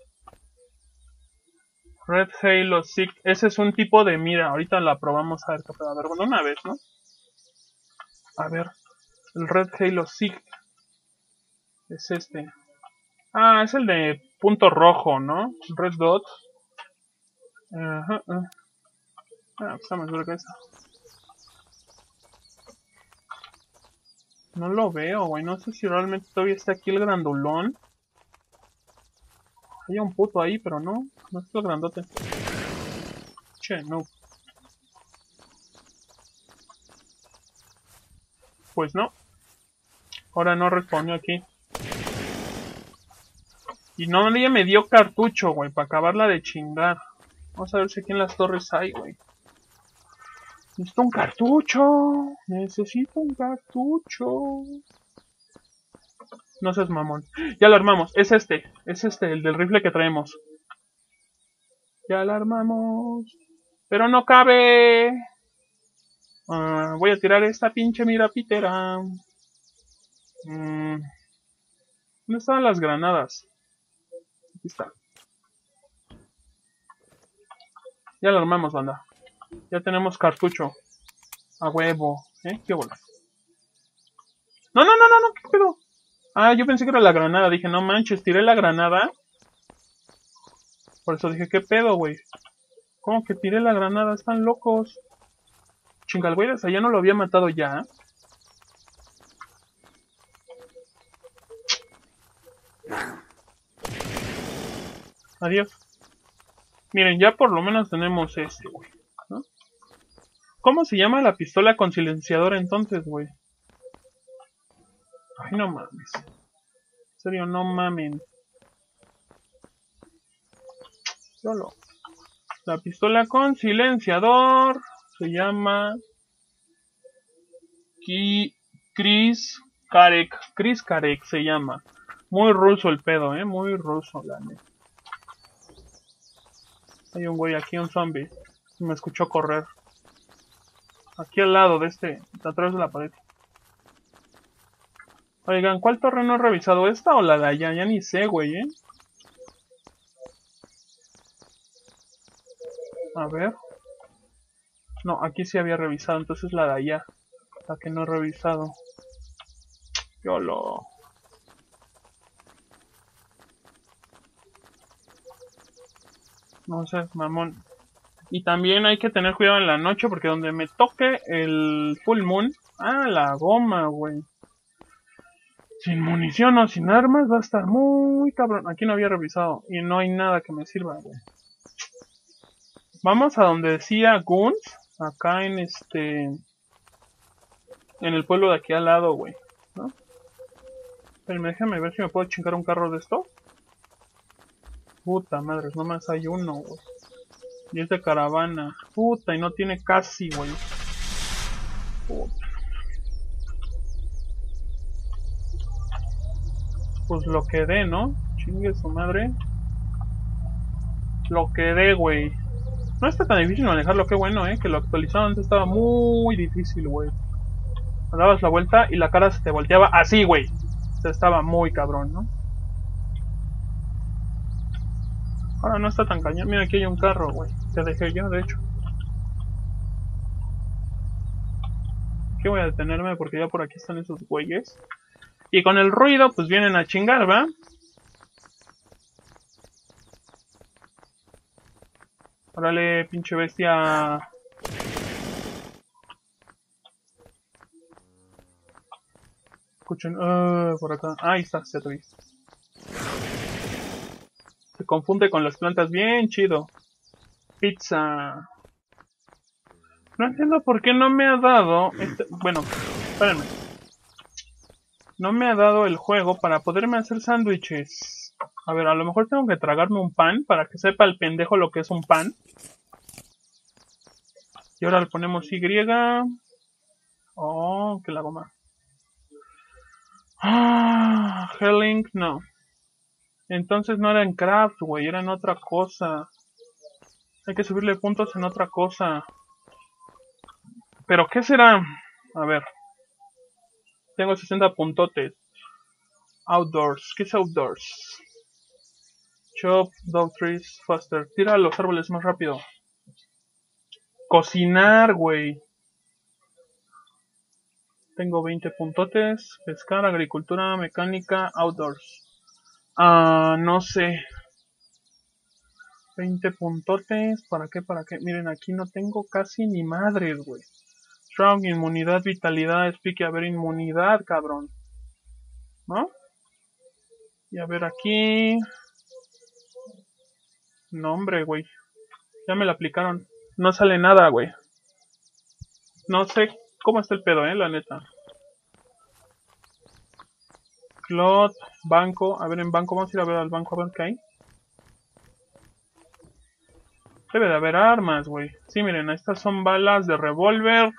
Red Halo Sig. Ese es un tipo de mira. Ahorita la probamos a ver qué puede haber. Bueno, una vez, ¿no? A ver. El Red Halo Sig. Es este. Ah, es el de punto rojo, ¿no? Red Dot. Ajá. Uh. Ah, pues está más duro que eso. No lo veo, güey. No sé si realmente todavía está aquí el grandulón. Hay un puto ahí, pero no. No es el grandote. Che, no. Pues no. Ahora no respondió aquí. Y no, nadie me dio cartucho, güey, para acabarla de chingar. Vamos a ver si aquí en las torres hay, güey. Necesito un cartucho. Necesito un cartucho. No seas mamón. Ya lo armamos. Es este. Es este, el del rifle que traemos. Ya lo armamos. Pero no cabe. Uh, voy a tirar esta pinche mirapitera. Mm. ¿Dónde estaban las granadas? Aquí está. Ya lo armamos, banda. Ya tenemos cartucho. A huevo. ¿Eh? ¿Qué bola? No, no, no, no, no. ¿Qué pedo? Ah, yo pensé que era la granada. Dije, no manches, tiré la granada. Por eso dije, ¿qué pedo, güey? ¿Cómo que tiré la granada? Están locos. Chingalgüeyes, allá no lo había matado ya. Adiós. Miren, ya por lo menos tenemos ese, güey, ¿no? ¿Cómo se llama la pistola con silenciador entonces, güey? Ay, no mames. En serio, no mamen. Solo. La pistola con silenciador se llama... Ki... Chris Karek. Chris Karek se llama. Muy ruso el pedo, eh. Muy ruso, la neta. Hay un güey aquí, un zombie. Me escuchó correr. Aquí al lado de este, atrás de la pared. Oigan, ¿cuál torre no he revisado? ¿Esta o la de allá? Ya ni sé, güey, ¿eh? A ver. No, aquí sí había revisado, entonces la de allá. La que no he revisado. Yolo. No sé, mamón. Y también hay que tener cuidado en la noche porque donde me toque el full moon... Ah, la goma, güey. Sin munición o sin armas va a estar muy cabrón. Aquí no había revisado y no hay nada que me sirva, güey. Vamos a donde decía Guns. Acá en este... En el pueblo de aquí al lado, güey, ¿no? Pero déjame ver si me puedo chingar un carro de esto. Puta madre, nomás hay uno, güey. Y es de caravana. Puta, y no tiene casi, güey. Puta. Pues lo que dé, ¿no? Chingue su madre. Lo que dé, güey. No está tan difícil manejarlo, qué bueno, eh. Que lo actualizaron antes estaba muy difícil, güey. Dabas la vuelta y la cara se te volteaba así, güey. O sea, estaba muy cabrón, ¿no? Ahora no está tan cañón. Mira, aquí hay un carro, güey. Que dejé yo, de hecho. Aquí voy a detenerme porque ya por aquí están esos güeyes. Y con el ruido, pues vienen a chingar, ¿va? Órale, pinche bestia. Escuchen, uh, por acá. Ah, ahí está, ya te vi. Se confunde con las plantas, bien chido. Pizza. No entiendo por qué no me ha dado... Este... Bueno, espérenme. No me ha dado el juego para poderme hacer sándwiches. A ver, a lo mejor tengo que tragarme un pan para que sepa el pendejo lo que es un pan. Y ahora le ponemos Y. Oh, que la goma. Ah, Helling, no. Entonces no era en craft, güey, era en otra cosa. Hay que subirle puntos en otra cosa. ¿Pero qué será? A ver. Tengo sesenta puntotes. Outdoors. ¿Qué es outdoors? Chop, dog trees, faster. Tira los árboles más rápido. Cocinar, güey. Tengo veinte puntotes. Pescar, agricultura, mecánica, outdoors. Ah, no sé. veinte puntotes. ¿Para qué? ¿Para qué? Miren, aquí no tengo casi ni madres, güey. Strong, inmunidad, vitalidad, speak, a ver, inmunidad, cabrón. ¿No? Y a ver aquí... No, hombre, güey. Ya me la aplicaron. No sale nada, güey. No sé cómo está el pedo, eh, la neta. Clot, banco. A ver, en banco, vamos a ir a ver al banco a ver qué hay. Debe de haber armas, güey. Sí, miren, estas son balas de revólver.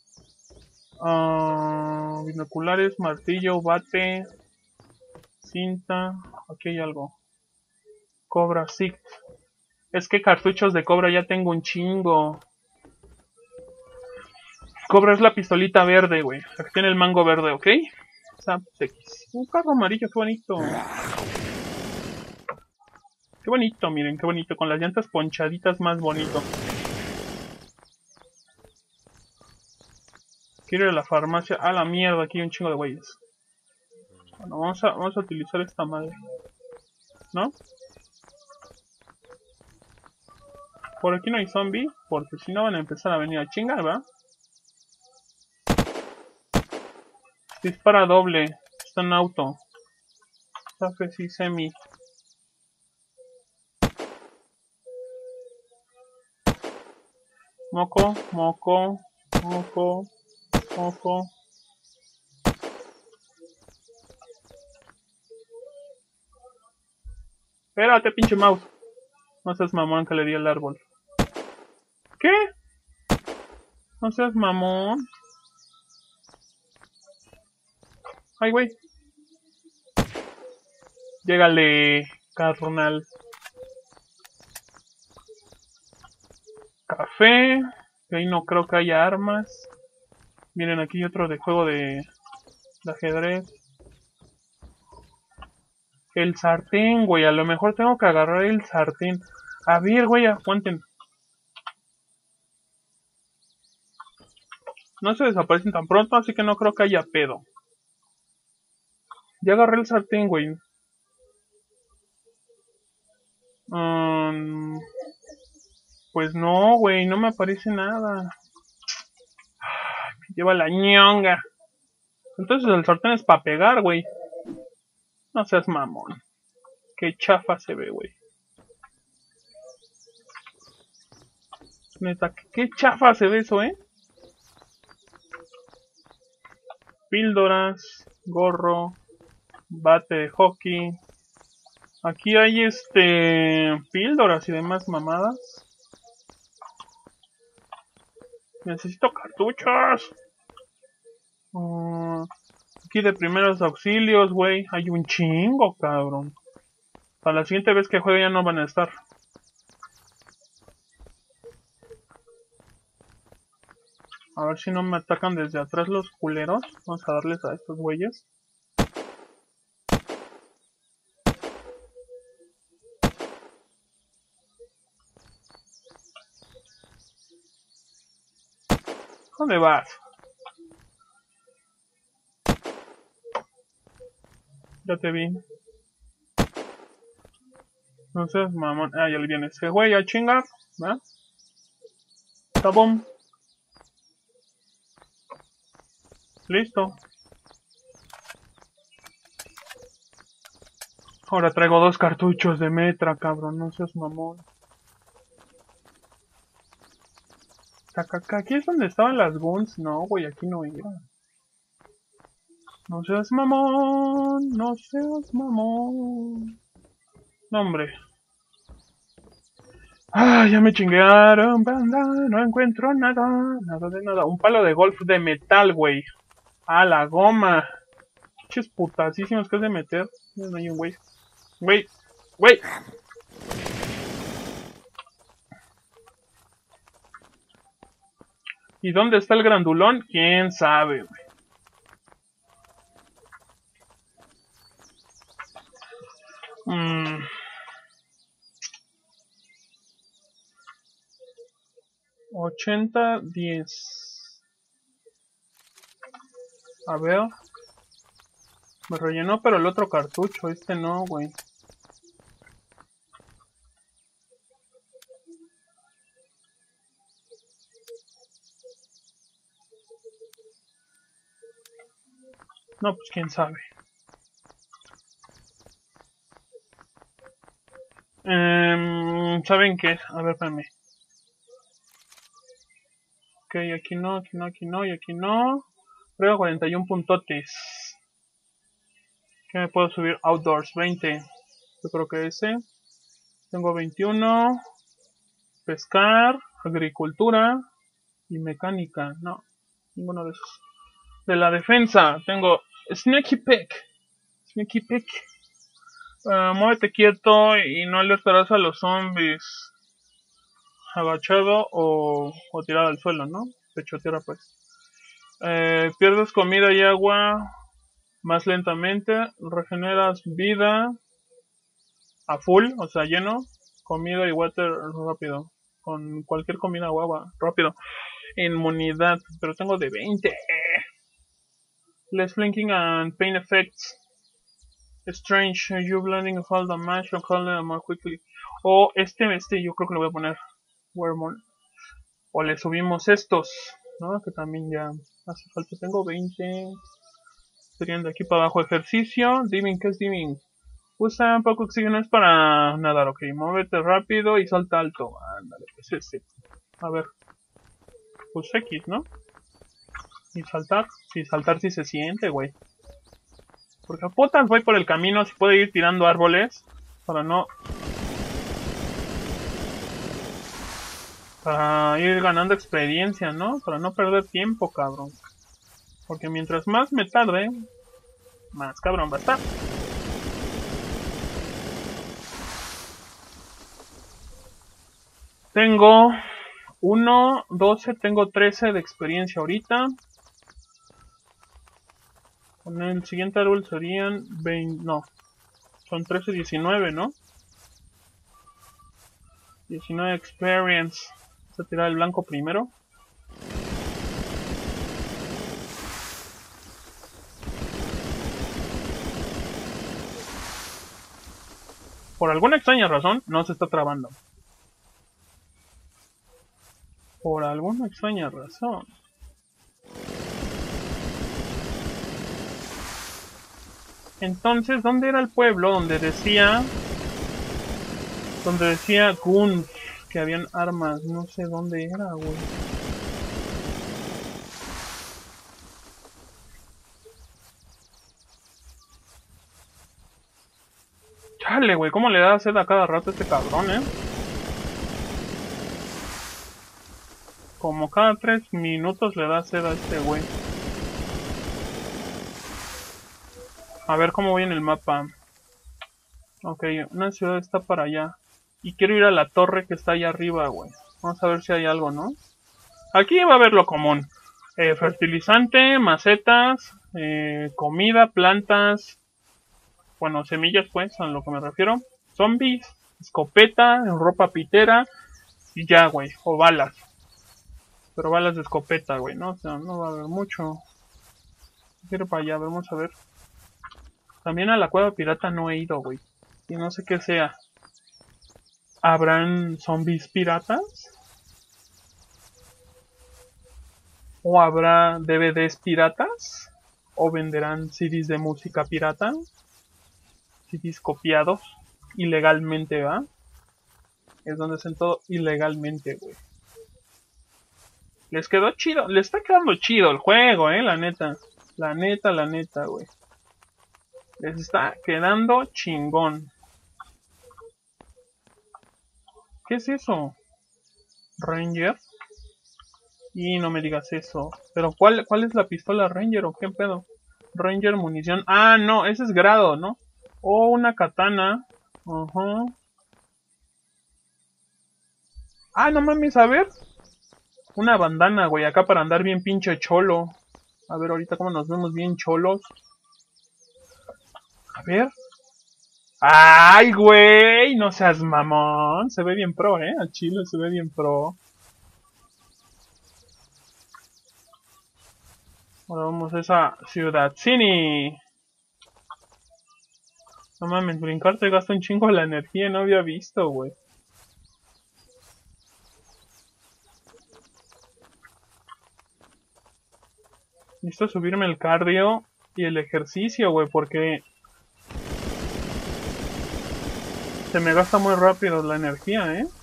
Uh, binoculares, martillo, bate. Cinta. Aquí hay algo. Cobra, sí. Es que cartuchos de cobra ya tengo un chingo. Cobra es la pistolita verde, güey. La que tiene el mango verde, ¿ok? O sea, pues X. Un carro amarillo, qué bonito. Qué bonito, miren, qué bonito. Con las llantas ponchaditas más bonito. Quiero ir a la farmacia. A la mierda, aquí hay un chingo de güeyes. Bueno, vamos a, vamos a utilizar esta madre. ¿No? Por aquí no hay zombies, porque si no van a empezar a venir a chingar, ¿verdad? Dispara doble. Está en auto. Zafes y semi. Moco, moco, moco, moco. Espérate, pinche mouse. No seas mamón que le di el árbol. ¿Qué? No seas mamón. Ay, güey. Llégale, carnal. Café. Que ahí no creo que haya armas. Miren, aquí hay otro de juego de, de ajedrez. El sartén, güey. A lo mejor tengo que agarrar el sartén. A ver, güey, aguanten. No se desaparecen tan pronto, así que no creo que haya pedo. Ya agarré el sartén, güey. Um, pues no, güey, no me aparece nada. Lleva la ñonga. Entonces el sartén es para pegar, güey. No seas mamón. Qué chafa se ve, güey. Neta, qué chafa se ve eso, eh. Píldoras, gorro, bate de hockey, Aquí hay este píldoras y demás mamadas. Necesito cartuchos. Uh, aquí de primeros auxilios, güey. Hay un chingo, cabrón. Para la siguiente vez que juegue ya no van a estar. A ver si no me atacan desde atrás los culeros. Vamos a darles a estos güeyes. ¿Dónde vas? Ya te vi. No seas mamón. Ah, ya le viene ese güey a chingar. ¿Verdad? Tabum. Listo. Ahora traigo dos cartuchos de metra, cabrón. No seas mamón. Aquí es donde estaban las guns. No, güey, aquí no iba. No seas mamón. No seas mamón. No, hombre. Ah, ya me chinguearon, banda. No encuentro nada. Nada de nada. Un palo de golf de metal, güey. A la goma. Pinches putasísimos que es de meter. No hay un güey. Güey. Güey. ¿Y dónde está el grandulón? ¿Quién sabe, güey? Mmm... ochenta, diez. A ver. Me rellenó, pero el otro cartucho. Este no, güey. No, pues quién sabe. Eh, ¿Saben qué? A ver, espérame. Ok, aquí no, aquí no, aquí no, y aquí no. Prueba cuarenta y uno puntotes. ¿Qué me puedo subir? Outdoors, veinte. Yo creo que ese. Tengo veintiuno. Pescar, agricultura y mecánica. No, ninguno de esos. De la defensa, tengo Sneaky Peck. Sneaky Peck. Uh, muévete quieto y no alertarás a los zombies. Agachado o, o tirado al suelo, ¿no? Pecho tierra, pues. Eh, pierdes comida y agua más lentamente. Regeneras vida a full, o sea, lleno. Comida y water rápido. Con cualquier comida o agua, rápido. Inmunidad, pero tengo de veinte. Less flanking and pain effects. Strange, you blending of all damage and calling more quickly. O este, este, yo creo que lo voy a poner. Weremon. O le subimos estos, ¿no? Que también ya hace falta. Tengo veinte. Serían de aquí para abajo. Ejercicio. Diving, ¿qué es diving? Usa un poco oxígeno, es para nadar, ok. Muévete rápido y salta alto. Ándale, pues ese. A ver. Pues X, ¿no? Y saltar. Sí, saltar sí se siente, güey. Porque a putas voy por el camino, si puedo ir tirando árboles. Para no... Para ir ganando experiencia, ¿no? Para no perder tiempo, cabrón. Porque mientras más me tarde, más cabrón va a estar. Tengo uno, doce, tengo trece de experiencia ahorita. Con el siguiente árbol serían veinte, no, son trece, diecinueve, ¿no? diecinueve experience. Vamos a tirar el blanco primero. Por alguna extraña razón, no se está trabando. Por alguna extraña razón. Entonces, ¿dónde era el pueblo donde decía... Donde decía Guns que habían armas? No sé dónde era, güey. Chale, güey, ¿cómo le da sed a cada rato a este cabrón, eh? Como cada tres minutos le da sed a este güey. A ver cómo voy en el mapa. Ok, una ciudad está para allá. Y quiero ir a la torre que está allá arriba, güey. Vamos a ver si hay algo, ¿no? Aquí va a haber lo común. Eh, fertilizante, macetas, eh, comida, plantas. Bueno, semillas, pues, a lo que me refiero. Zombies, escopeta, ropa pitera. Y ya, güey. O balas. Pero balas de escopeta, güey, ¿no? O sea, no va a haber mucho. Quiero para allá, vamos a ver. También a la cueva pirata no he ido, güey. Y no sé qué sea. ¿Habrán zombies piratas? ¿O habrá D V Ds piratas? ¿O venderán C Ds de música pirata? C Ds copiados ilegalmente, ¿va? Es donde hacen todo ilegalmente, güey. Les quedó chido, les está quedando chido el juego, eh, la neta. La neta, la neta, güey. Les está quedando chingón. ¿Qué es eso? ¿Ranger? Y no me digas eso. ¿Pero cuál, cuál es la pistola Ranger o qué pedo? Ranger, munición. Ah, no, ese es grado, ¿no? O una katana. Ajá. Ah, no mames, a ver. Una bandana, güey, acá para andar bien pinche cholo. A ver ahorita cómo nos vemos bien cholos. A ver. ¡Ay, güey! No seas mamón. Se ve bien pro, ¿eh? Al chile se ve bien pro. Ahora vamos a esa ciudad. ¡Cini! No mames, brincarte gasta un chingo la energía. No había visto, güey. Necesito subirme el cardio y el ejercicio, güey, porque se me gasta muy rápido la energía, ¿eh?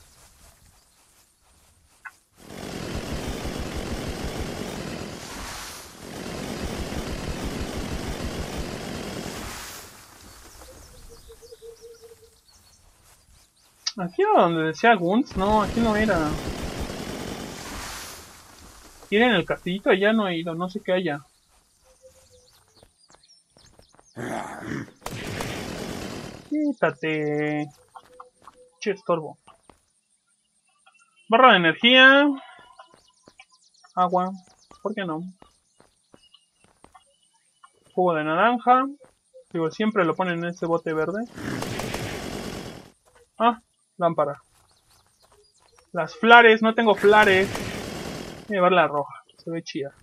Aquí era donde decía Guns, no, aquí no era. Ir en el castillito allá no he ido, no sé qué haya. Quítate. Che, estorbo. Barra de energía. Agua. ¿Por qué no? Jugo de naranja. Digo, siempre lo ponen en ese bote verde. Ah, lámpara. Las flares, no tengo flares. Voy a llevar la roja, se ve chida.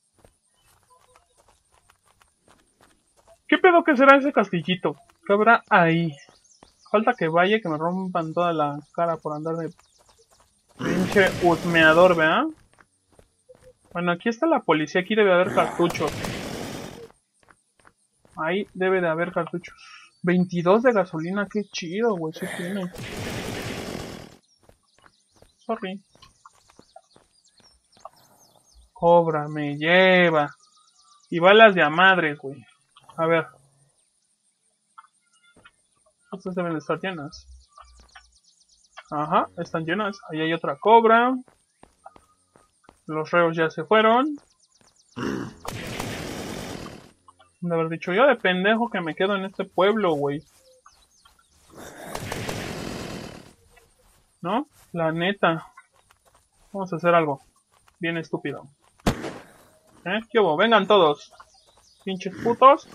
¿Qué pedo que será ese castillito? ¿Qué habrá ahí? Falta que vaya, que me rompan toda la cara por andar de pinche husmeador, ¿verdad? Bueno, aquí está la policía, aquí debe haber cartuchos. Ahí debe de haber cartuchos. veintidós de gasolina, qué chido, güey, sí tiene. Sorry. Cobra, me lleva. Y balas de a madres, güey. A ver. Estas deben de estar llenas. Ajá, están llenas. Ahí hay otra cobra. Los reos ya se fueron. De haber dicho yo de pendejo que me quedo en este pueblo, güey. ¿No? La neta. Vamos a hacer algo. Bien estúpido. ¿Eh? ¿Qué hubo? Vengan todos. Pinches putos.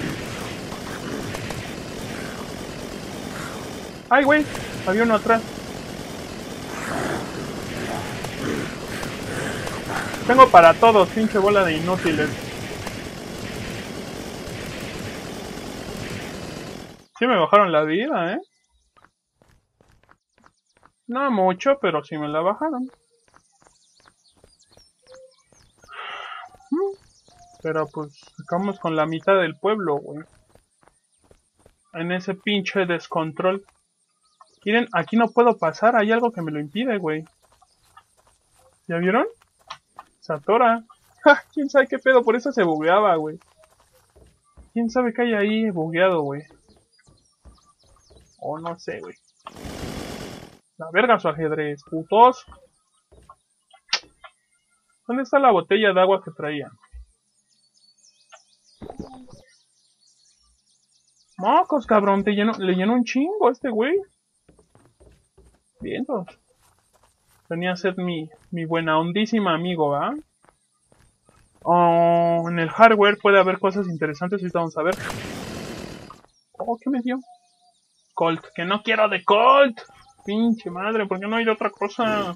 ¡Ay, güey! Había uno atrás. Tengo para todos, pinche bola de inútiles. Sí me bajaron la vida, ¿eh? No mucho, pero sí me la bajaron. Pero pues acabamos con la mitad del pueblo, güey. En ese pinche descontrol. Miren, aquí no puedo pasar, hay algo que me lo impide, güey. ¿Ya vieron? Se atora. ¡Ja! ¿Quién sabe qué pedo? Por eso se bugueaba, güey. ¿Quién sabe qué hay ahí bugueado, güey? O no sé, güey. La verga su ajedrez, putos. ¿Dónde está la botella de agua que traía? Mocos, cabrón, te lleno, le llenó un chingo a este güey. Vientos. Venía a ser mi, mi buena ondísima amigo, ¿ah? Oh, en el hardware puede haber cosas interesantes, ahorita vamos a ver. Oh, ¿qué me dio? Colt, que no quiero de Colt. Pinche madre, ¿por qué no hay de otra cosa?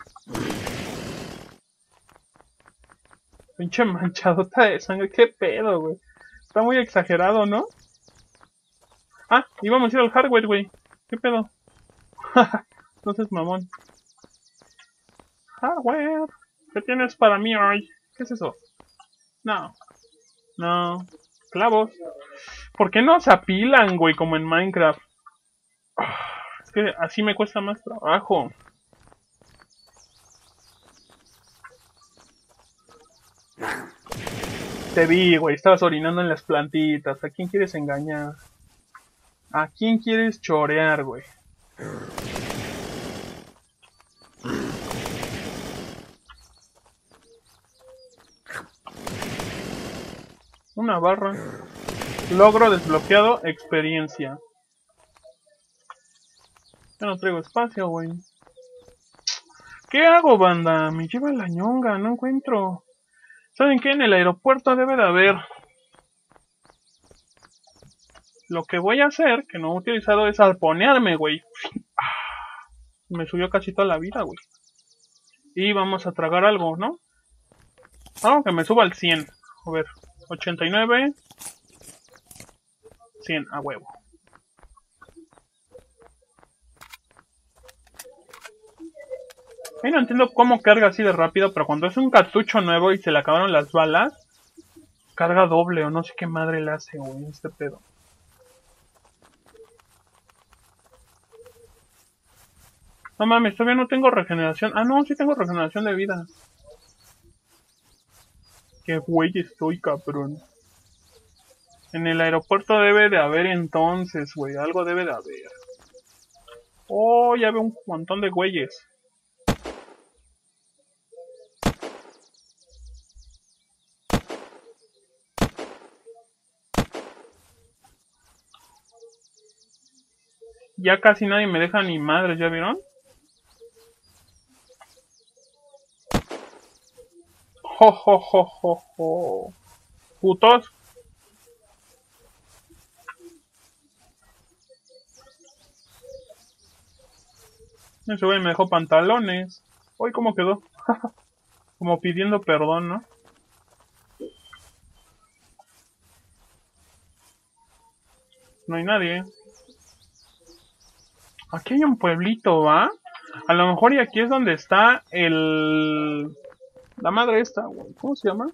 Pinche manchadota de sangre, qué pedo, güey. Está muy exagerado, ¿no? Ah, íbamos a ir al hardware, güey. ¿Qué pedo? No seas mamón. Hardware. ¿Qué tienes para mí hoy? ¿Qué es eso? No. No. Clavos. ¿Por qué no se apilan, güey, como en Minecraft? Es que así me cuesta más trabajo. Te vi, güey, estabas orinando en las plantitas. ¿A quién quieres engañar? ¿A quién quieres chorear, güey? Una barra. Logro desbloqueado, experiencia. Ya no traigo espacio, güey. ¿Qué hago, banda? Me lleva la ñonga, no encuentro. ¿Saben qué? En el aeropuerto debe de haber. Lo que voy a hacer, que no he utilizado, es arponearme, güey. Me subió casi toda la vida, güey. Y vamos a tragar algo, ¿no? Algo que me suba al cien. A ver, ochenta y nueve. cien, a huevo. Ay, no entiendo cómo carga así de rápido, pero cuando es un cartucho nuevo y se le acabaron las balas, carga doble o no sé qué madre le hace, güey, este pedo. No mames, todavía no tengo regeneración. Ah, no, sí tengo regeneración de vida. Qué güey estoy, cabrón. En el aeropuerto debe de haber entonces, güey. Algo debe de haber. Oh, ya veo un montón de güeyes. Ya casi nadie me deja ni madres, ¿ya vieron? Jo, jo, jo, jo, jo. Putos. Ese güey me dejó pantalones. Uy, ¿cómo quedó? Como pidiendo perdón, ¿no? No hay nadie. Aquí hay un pueblito, ¿va? A lo mejor y aquí es donde está el... La madre esta, güey. ¿Cómo se llama?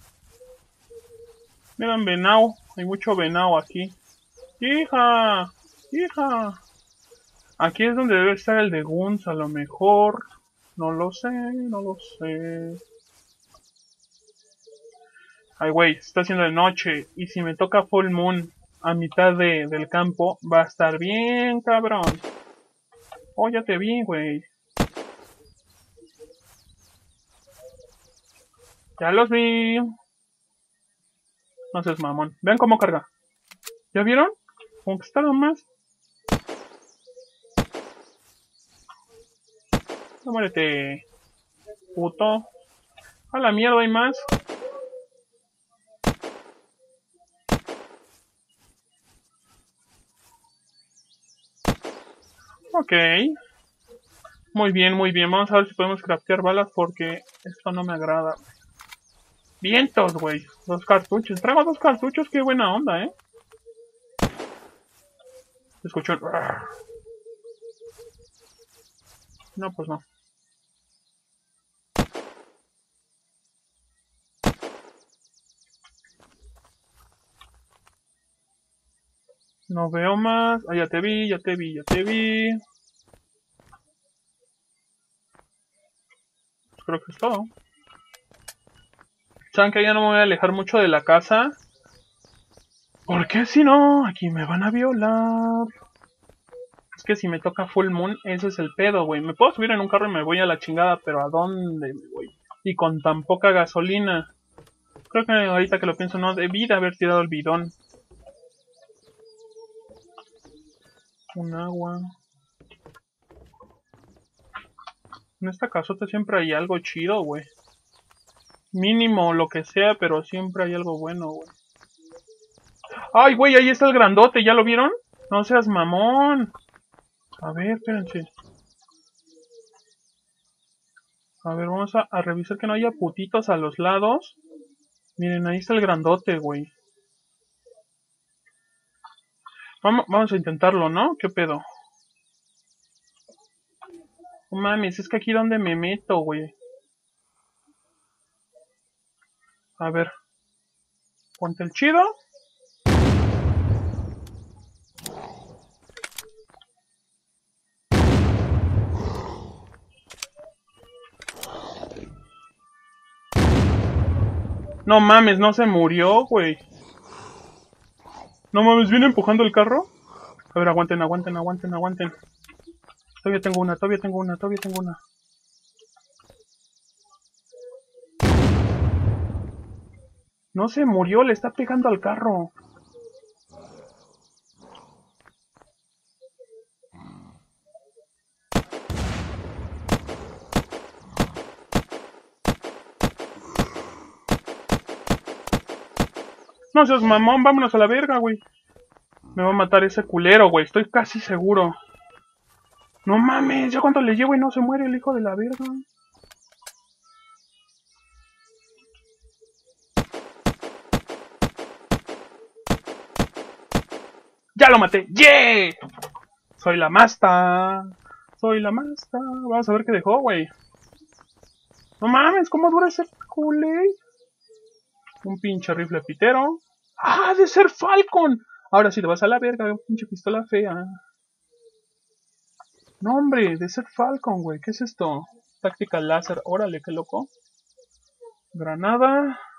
Miren, venado. Hay mucho venado aquí. ¡Hija! ¡Hija! Aquí es donde debe estar el de Guns, a lo mejor. No lo sé, no lo sé. Ay, güey, está haciendo de noche. Y si me toca Full Moon a mitad de, del campo, va a estar bien, cabrón. Oh, ya te vi, güey. Ya los vi. No seas mamón. Vean cómo carga. ¿Ya vieron? Conquistaron más. No muérete. Puto. A la mierda hay más. Ok. Muy bien, muy bien. Vamos a ver si podemos craftear balas porque esto no me agrada. Vientos, güey. Dos cartuchos. Traigo dos cartuchos. Qué buena onda, ¿eh? Escucho un... No, pues no. No veo más. Ah, ya te vi, ya te vi, ya te vi. Creo que es todo. Saben que ya no me voy a alejar mucho de la casa. Porque si no, aquí me van a violar. que si me toca Full Moon, ese es el pedo, güey. Me puedo subir en un carro y me voy a la chingada, pero ¿a dónde me voy? Y con tan poca gasolina. Creo que ahorita que lo pienso, no debí de haber tirado el bidón. Un agua. En esta casota siempre hay algo chido, güey. Mínimo lo que sea, pero siempre hay algo bueno, güey. ¡Ay, güey! Ahí está el grandote, ¿ya lo vieron? No seas mamón. A ver, espérense. A ver, vamos a, a revisar que no haya putitos a los lados. Miren, ahí está el grandote, güey. Vamos, vamos a intentarlo, ¿no? ¿Qué pedo? No mames, es que aquí donde me meto, güey. A ver. Ponte el chido. No mames, no se murió, güey. No mames, ¿viene empujando el carro? A ver, aguanten, aguanten, aguanten, aguanten. Todavía tengo una, todavía tengo una, todavía tengo una. No se murió, le está pegando al carro. No seas mamón, vámonos a la verga, güey. Me va a matar ese culero, güey, estoy casi seguro. No mames, ¿ya cuánto le llevo y no se muere el hijo de la verga? ¡Ya lo maté! ¡Yeah! Soy la masta. Soy la masta. Vamos a ver qué dejó, güey. No mames, ¿cómo dura ese culé? Un pinche rifle pitero. ¡Ah, de ser Falcon! Ahora sí te vas a la verga, pinche pistola fea. No, hombre, de ser Falcon, güey. ¿Qué es esto? Táctica láser. Órale, qué loco. Granada.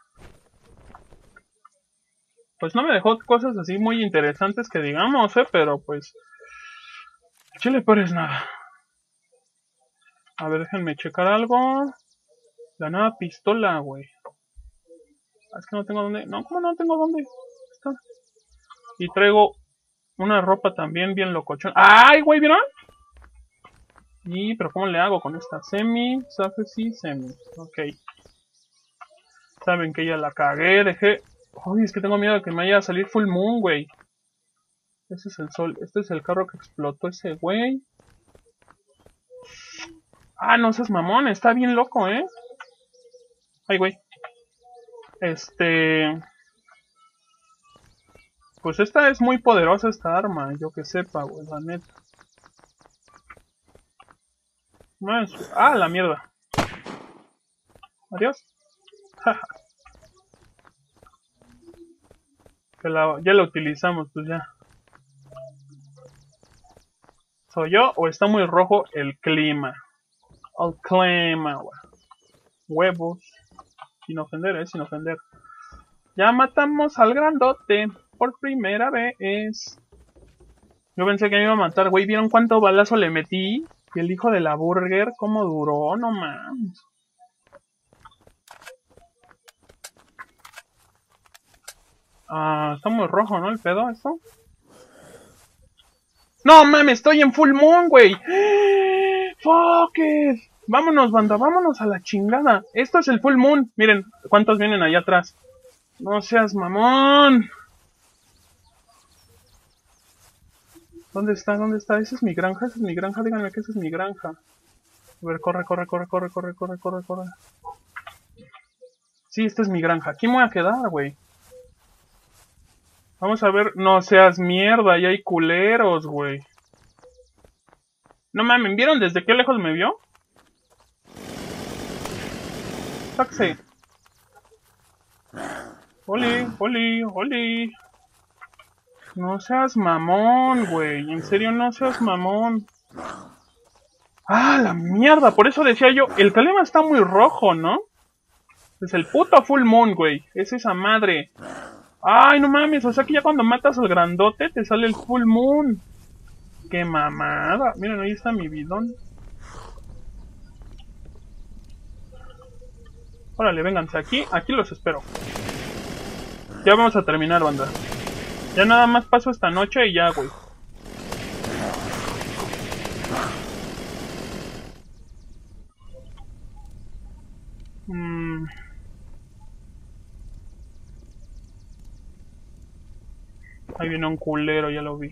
Pues no me dejó cosas así muy interesantes que digamos, eh, pero pues... Chile, pero es nada. A ver, déjenme checar algo. La nueva pistola, güey. Es que no tengo dónde... No, ¿cómo no tengo dónde? Está. Y traigo una ropa también bien locochón. ¡Ay, güey! ¿Vieron? Y, pero ¿cómo le hago con esta? Semi, Safety, semi. Ok. Saben que ya la cagué, dejé... Uy, es que tengo miedo de que me vaya a salir Full Moon, güey. Ese es el sol. Este es el carro que explotó ese güey. Ah, no seas mamón. Está bien loco, ¿eh? Ay, güey. Este... Pues esta es muy poderosa, esta arma. Yo que sepa, güey, la neta. Más... Ah, la mierda. Adiós. Que la... Ya la utilizamos, pues ya. ¿Soy yo o está muy rojo el clima? El clima, güey. Huevos. Sin ofender, eh, sin ofender. Ya matamos al grandote por primera vez. Yo pensé que me iba a matar, güey. ¿Vieron cuánto balazo le metí? Y el hijo de la burger, ¿cómo duró? No mames. Ah, está muy rojo, ¿no? El pedo, esto. No mames, estoy en Full Moon, güey. Fuck it. Vámonos, banda, vámonos a la chingada. Esto es el Full Moon. Miren, cuántos vienen allá atrás. No seas mamón. ¿Dónde está? ¿Dónde está? ¿Esa es mi granja? ¿Esa es mi granja? Díganme que esa es mi granja. A ver, corre, corre, corre, corre, corre, corre, corre, corre. Sí, esta es mi granja. Aquí me voy a quedar, güey. Vamos a ver. No seas mierda, ahí hay culeros, güey. No mames, ¿vieron desde qué lejos me vio? Taxi. Oli, oli, oli. No seas mamón, güey. En serio, no seas mamón. Ah, la mierda. Por eso decía yo, el calema está muy rojo, ¿no? Es el puto Full Moon, güey. Es esa madre. Ay, no mames. O sea que ya cuando matas al grandote te sale el Full Moon. Qué mamada. Miren, ahí está mi bidón. Órale, vénganse aquí. Aquí los espero. Ya vamos a terminar, banda. Ya nada más paso esta noche y ya, güey. Mm. Ahí viene un culero, ya lo vi.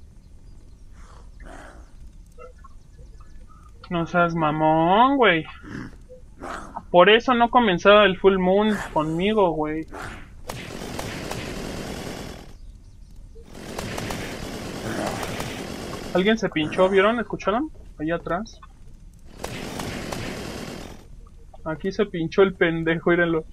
No seas mamón, güey. Por eso no comenzaba el full moon conmigo, güey. ¿Alguien se pinchó? ¿Vieron? ¿Escucharon? Allá atrás. Aquí se pinchó el pendejo, mírenlo.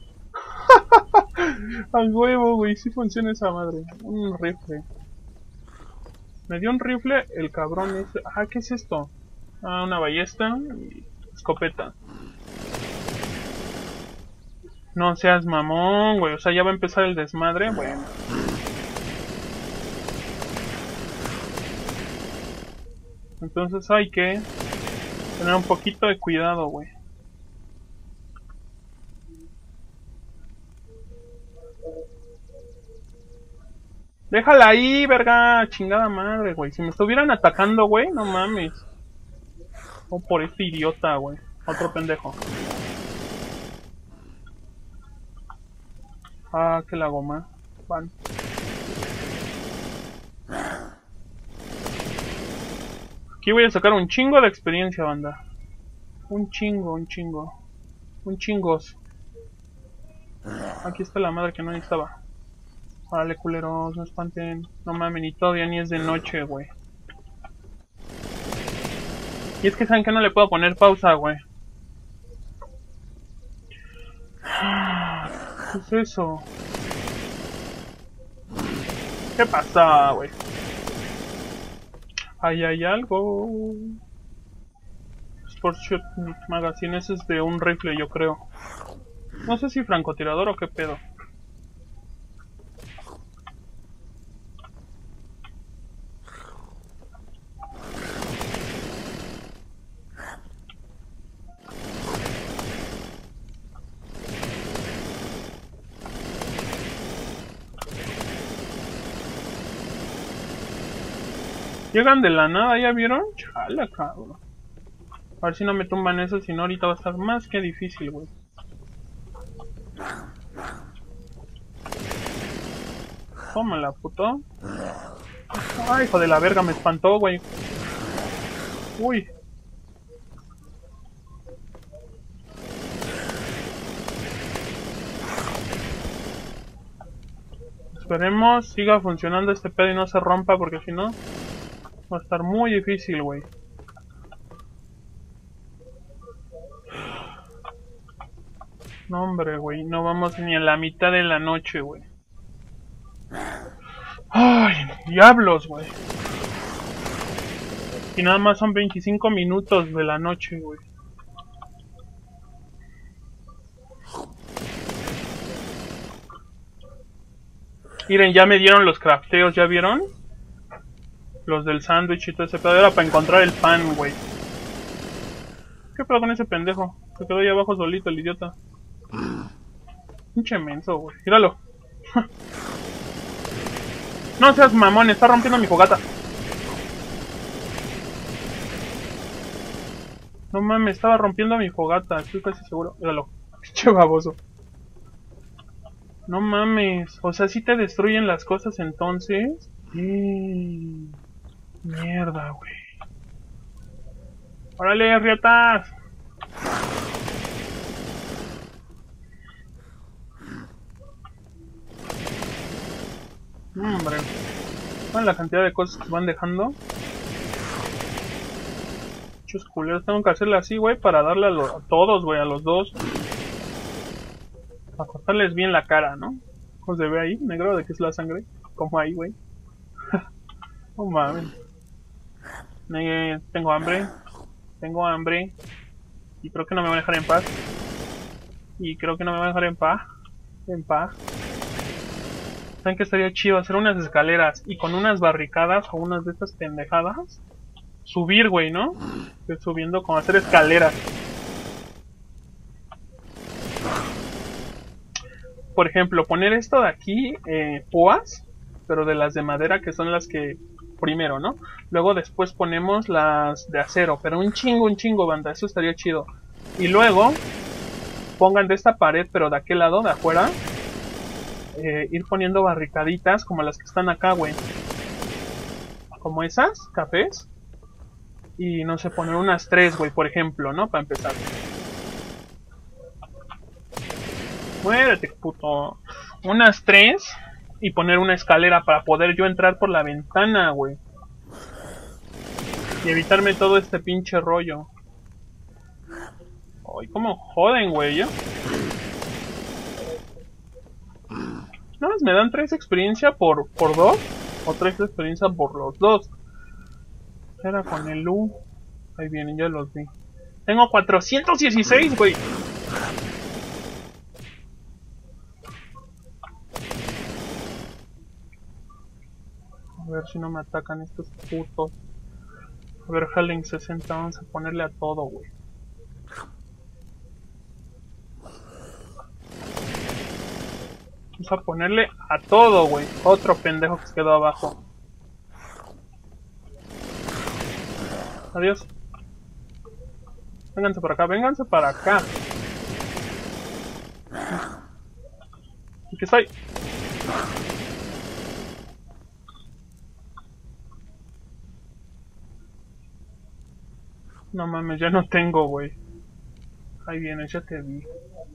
Al huevo, güey, sí funciona esa madre. Un rifle. Me dio un rifle el cabrón ese. Ah, ¿qué es esto? Ah, una ballesta y escopeta. No seas mamón, güey. O sea, ya va a empezar el desmadre. Bueno. Entonces hay que tener un poquito de cuidado, güey. Déjala ahí, verga. Chingada madre, güey. Si me estuvieran atacando, güey, no mames. Oh, por este idiota, güey. Otro pendejo. Ah, que la goma. Van. Aquí voy a sacar un chingo de experiencia, banda. Un chingo, un chingo. Un chingos. Aquí está la madre que no necesitaba. Órale, culeros, no espanten. No mames, ni todavía ni es de noche, güey. Y es que saben que no le puedo poner pausa, güey. ¿Qué es eso? ¿Qué pasa, güey? Ahí hay algo. Sportshot Magazine, ese es de un rifle, yo creo. No sé si francotirador o qué pedo. Llegan de la nada, ¿ya vieron? Chala, cabrón. A ver si no me tumban eso, si no ahorita va a estar más que difícil, güey. Tómala, puto. Ay, hijo de la verga, me espantó, güey. Uy. Esperemos siga funcionando este pedo y no se rompa, porque si no va a estar muy difícil, güey. No, hombre, güey, no vamos ni a la mitad de la noche, güey. Ay, diablos, güey. Y nada más son veinticinco minutos de la noche, güey. Miren, ya me dieron los crafteos, ¿ya vieron? Los del sándwich y todo ese pedo. Era para encontrar el pan, güey. ¿Qué pedo con ese pendejo? Se quedó ahí abajo solito el idiota. Pinche menso, güey. Míralo. No seas mamón, está rompiendo mi fogata. No mames, estaba rompiendo mi fogata, estoy casi seguro. Míralo. Pinche baboso. No mames, o sea, si te destruyen las cosas entonces. Mm, mierda, güey. ¡Órale, rietas! Hombre, ¿saben la cantidad de cosas que van dejando? Muchos culeros, tengo que hacerle así, güey, para darle a, lo, a todos, güey, a los dos. Para cortarles bien la cara, ¿no? ¿Cómo se ve ahí, negro, de qué es la sangre? Como ahí, güey. No mames. Eh, tengo hambre. Tengo hambre. Y creo que no me van a dejar en paz. Y creo que no me van a dejar en paz. En paz. ¿Saben que estaría chido hacer unas escaleras y con unas barricadas o unas de estas pendejadas? subir, güey, ¿no? Estoy subiendo como hacer escaleras. Por ejemplo, poner esto de aquí, eh, púas, pero de las de madera, que son las que primero, ¿no? Luego después ponemos las de acero, pero un chingo, un chingo, banda, eso estaría chido. Y luego pongan de esta pared, pero de aquel lado, de afuera, eh, ir poniendo barricaditas como las que están acá, güey. Como esas, cafés. Y no sé, poner unas tres, güey, por ejemplo, ¿no? Para empezar. Muérete, puto. Unas tres. Y poner una escalera para poder yo entrar por la ventana, güey. Y evitarme todo este pinche rollo. Ay, cómo joden, güey, ¿eh? Nada más me dan tres experiencia por, por dos. O tres experiencia por los dos. Era con el U. Ahí vienen, ya los vi. Tengo cuatrocientos dieciséis, güey. A ver si no me atacan estos putos. A ver, Halen sesenta, vamos a ponerle a todo, güey. Vamos a ponerle a todo, güey. Otro pendejo que se quedó abajo. Adiós. Vénganse para acá, vénganse para acá. Aquí estoy. No mames, ya no tengo, güey. Ahí vienes, ya te vi.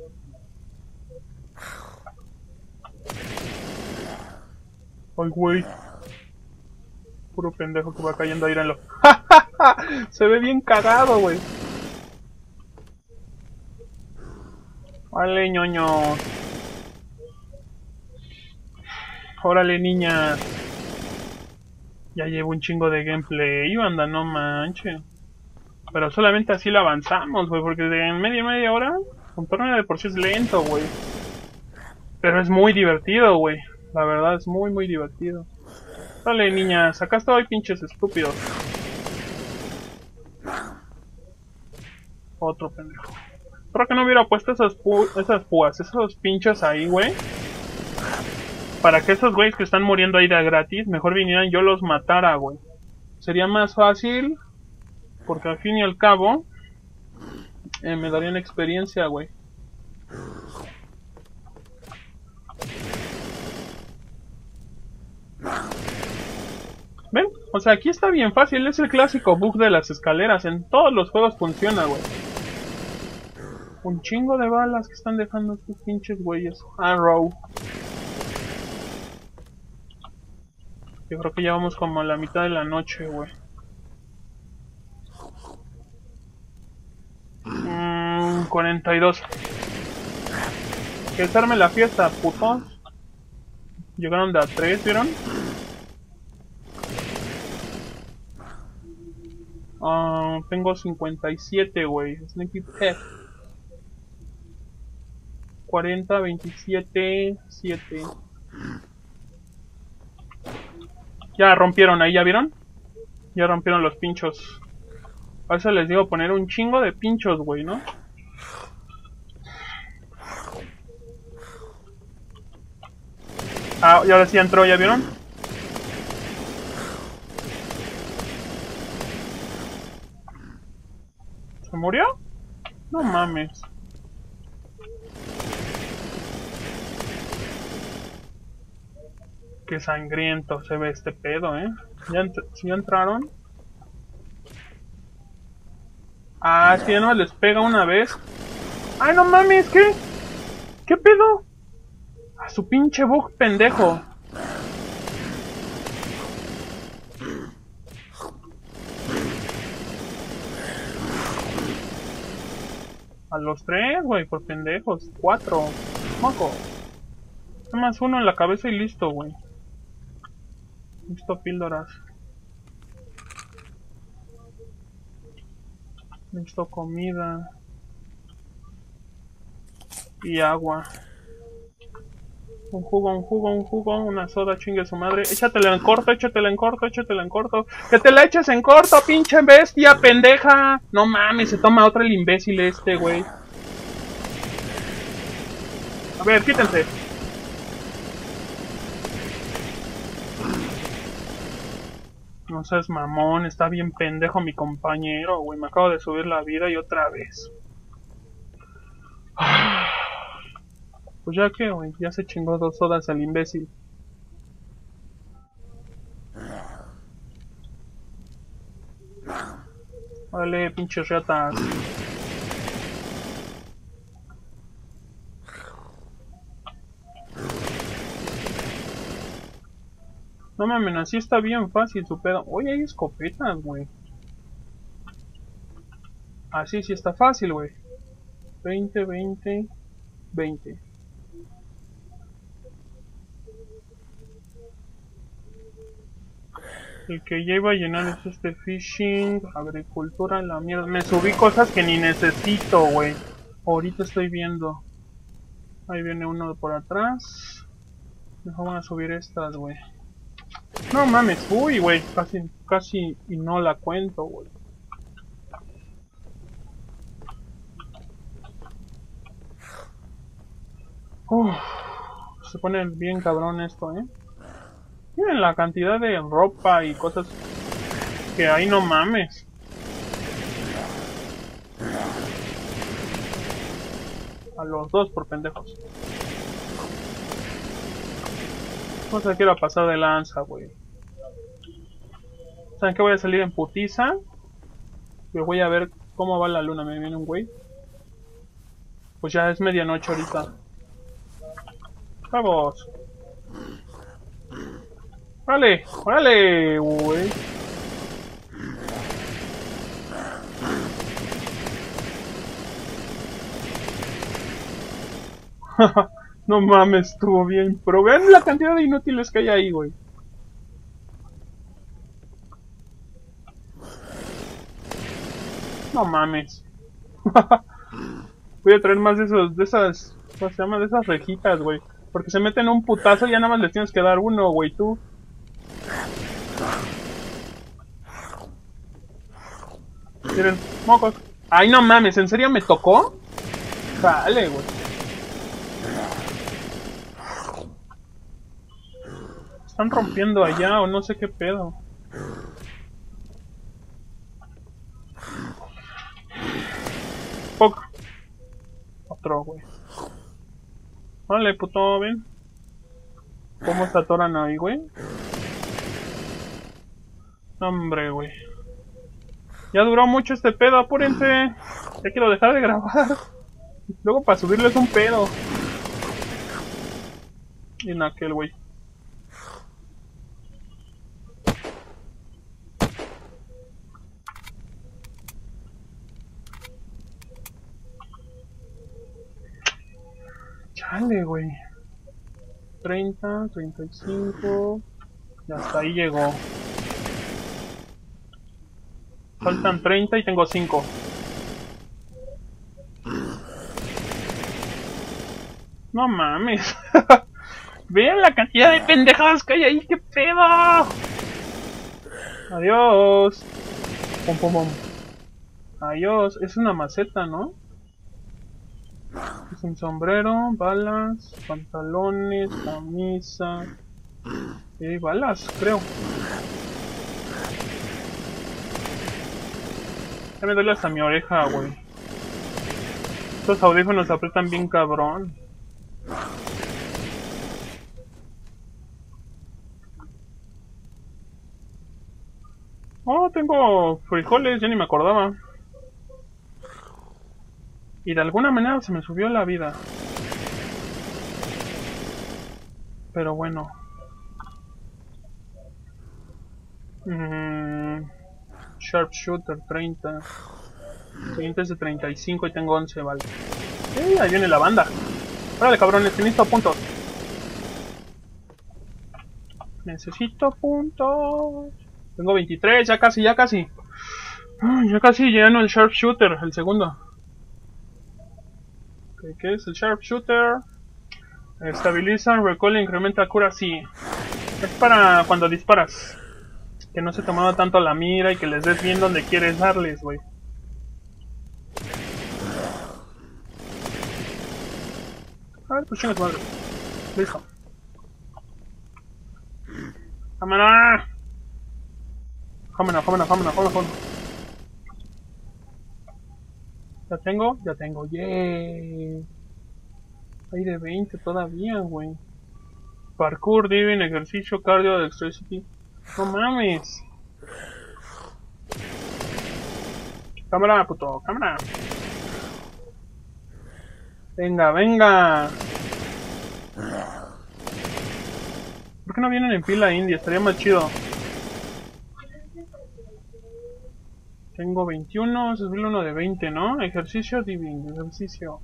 Ay, güey. Puro pendejo que va cayendo, ahí en lo. Se ve bien cagado, güey. Vale, ñoño. Órale, niña. Ya llevo un chingo de gameplay, banda, no manches. Pero solamente así lo avanzamos, güey, porque de media media hora, un torneo de por sí es lento, güey. Pero es muy divertido, güey. La verdad es muy, muy divertido. Dale, niñas, acá estoy, pinches estúpidos. Otro pendejo. Creo que no hubiera puesto esas, pu esas púas, esos pinchos ahí, güey. Para que esos güeyes que están muriendo ahí de gratis, mejor vinieran yo los matara, güey. Sería más fácil, porque al fin y al cabo, eh, me darían experiencia, güey. ¿Ven? O sea, aquí está bien fácil, es el clásico bug de las escaleras, en todos los juegos funciona, güey. Un chingo de balas que están dejando estos pinches güeyes. Arrow. Yo creo que ya vamos como a la mitad de la noche, güey. Mmm, cuarenta y dos. Que arme la fiesta, putos. Llegaron de a tres, ¿vieron? Uh, tengo cincuenta y siete, güey. Sneaky Pet. cuarenta, veintisiete, siete. Ya rompieron ahí, ¿ya vieron? Ya rompieron los pinchos. A eso les digo poner un chingo de pinchos, güey, ¿no? Ah, y ahora sí entró, ¿ya vieron? ¿Se murió? No mames. Qué sangriento se ve este pedo, ¿eh? ¿Ya, ent ¿sí entraron? Ah, es que ya no les pega una vez. ¡Ay, no mames! ¿Qué? ¿Qué pedo? A su pinche bug pendejo. A los tres, güey, por pendejos. Cuatro. Moco. Nada más uno en la cabeza y listo, güey. Listo, píldoras. Listo, comida. Y agua. Un jugo, un jugo, un jugo, una soda, chingue su madre. Échatela en corto, échatela en corto, échatela en corto. ¡Que te la eches en corto, pinche bestia, pendeja! No mames, se toma otra el imbécil este, güey. A ver, quítense. No seas mamón, está bien pendejo mi compañero, güey. Me acabo de subir la vida y otra vez. Pues ya que, güey, ya se chingó dos sodas al imbécil. Órale, pinches ratas. No mames, así está bien fácil su pedo. Oye, hay escopetas, güey. Así sí está fácil, güey. veinte, veinte, veinte. El que ya iba a llenar es este fishing, agricultura, la mierda. Me subí cosas que ni necesito, güey. Ahorita estoy viendo. Ahí viene uno por atrás. Mejor van a subir estas, güey. No mames, uy, güey. Casi, casi y no la cuento, güey. Uf, se pone bien cabrón esto, eh. Miren la cantidad de ropa y cosas que hay, no mames. A los dos por pendejos. No se quiero pasar de lanza, güey. ¿Saben qué? Voy a salir en putiza. Y voy a ver cómo va la luna. Me viene un güey. Pues ya es medianoche ahorita. Vamos. ¡Órale! ¡Órale, güey! No mames, estuvo bien. Pero vean la cantidad de inútiles que hay ahí, güey. No mames. Voy a traer más de esos, de esas, ¿cómo se llama? De esas rejitas, güey. Porque se meten un putazo y ya nada más les tienes que dar uno, güey, tú. Miren, mocos. Ay, no mames, ¿en serio me tocó? Dale, güey. Están rompiendo allá o no sé qué pedo. Poc. Otro, güey. Vale, puto, ven. ¿Cómo se atoran ahí, güey? Hombre, güey. Ya duró mucho este pedo, apúrense. Ya quiero dejar de grabar. Luego para subirles un pedo. Y en aquel, güey. Chale, güey. treinta, treinta y cinco. Y hasta ahí llegó. Faltan treinta y tengo cinco. No mames. Vean la cantidad de pendejadas que hay ahí. ¡Qué pedo! Adiós. Pum, pum, pum. Adiós. Es una maceta, ¿no? Es un sombrero, balas, pantalones, camisa. Y balas, creo. Ya me duele hasta mi oreja, güey. Estos audífonos aprietan bien cabrón. Oh, tengo frijoles, ya ni me acordaba. Y de alguna manera se me subió la vida. Pero bueno. Mm, Sharpshooter treinta. Siguiente es de treinta y cinco y tengo once, vale. Eh, ahí viene la banda. Órale, cabrones, necesito puntos. Necesito puntos. Tengo veintitrés, ya casi, ya casi. Ya casi lleno el Sharpshooter, el segundo. ¿Qué es el Sharpshooter? Estabiliza, recoil, incrementa cura, sí. Es para cuando disparas. Que no se tomaba tanto la mira y que les des bien donde quieres darles, güey. A ver, pues chingas madre. Listo. ¡Cámara! ¡Cámara, cámara, cámara, cámara, cámara! ¿Ya tengo? Ya tengo, yeah. Hay de veinte todavía, güey. Parkour, diving, ejercicio, cardio, dexterity. No mames. Cámara, puto, cámara. Venga, venga. ¿Por qué no vienen en fila india? Estaría más chido. Tengo veintiuno, ese es uno de veinte, ¿no? Ejercicio, diving, ejercicio.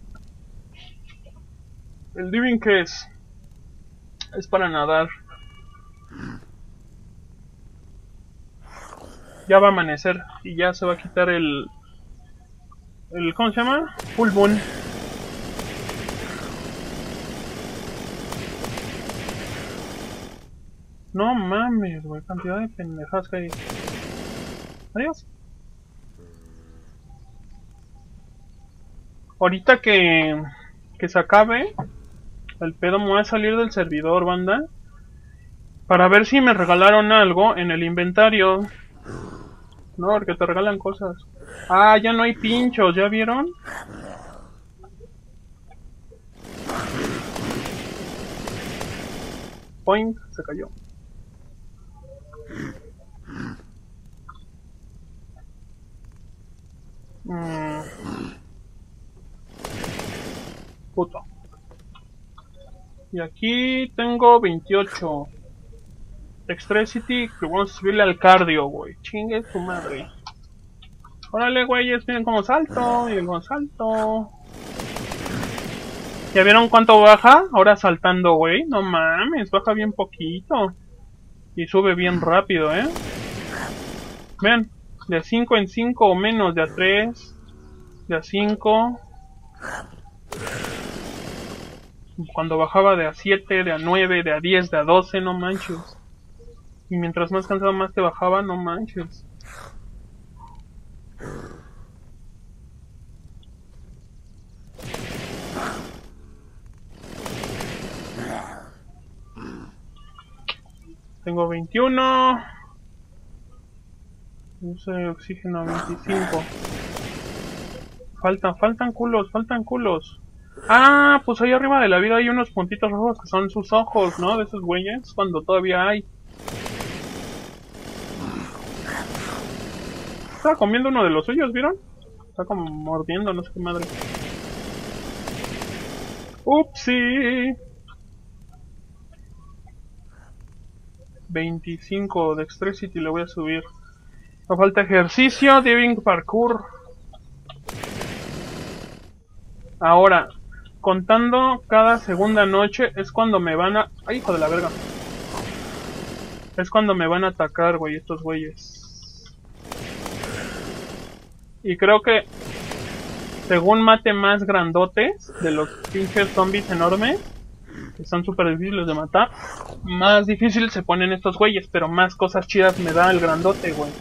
¿El diving qué es? Es para nadar. Ya va a amanecer y ya se va a quitar el... el ¿cómo se llama? Full moon. No mames, güey, cantidad de pendejadas que hay. Adiós. Ahorita que... que se acabe el pedo, me voy a salir del servidor, banda. Para ver si me regalaron algo en el inventario. No, porque te regalan cosas. Ah, ya no hay pinchos, ¿ya vieron? Point, se cayó. Mm. Puto. Y aquí tengo veintiocho. Dexterity, que vamos a subirle al cardio, güey. Chingue tu madre. Órale, güeyes, miren cómo salto, miren cómo salto. ¿Ya vieron cuánto baja? Ahora saltando, güey. No mames, baja bien poquito. Y sube bien rápido, ¿eh? Vean, de a cinco en cinco o menos, de a tres, de a cinco. Cuando bajaba de a siete, de a nueve, de a diez, de a doce, no manches. Y mientras más cansado más te bajaba, no manches. Tengo veintiuno. Use oxígeno veinticinco. Faltan, faltan culos, faltan culos. Ah, pues ahí arriba de la vida hay unos puntitos rojos que son sus ojos, ¿no? De esos güeyes, cuando todavía hay. Estaba comiendo uno de los suyos, ¿vieron? Está como mordiendo, no sé qué madre. ¡Upsi! veinticinco de Dexterity le voy a subir. Me falta ejercicio, diving, parkour. Ahora, contando cada segunda noche es cuando me van a... ¡Ay, hijo de la verga! Es cuando me van a atacar, güey, estos güeyes. Y creo que según mate más grandotes de los pinches zombies enormes, que son súper difíciles de matar, más difícil se ponen estos güeyes, pero más cosas chidas me da el grandote, güey.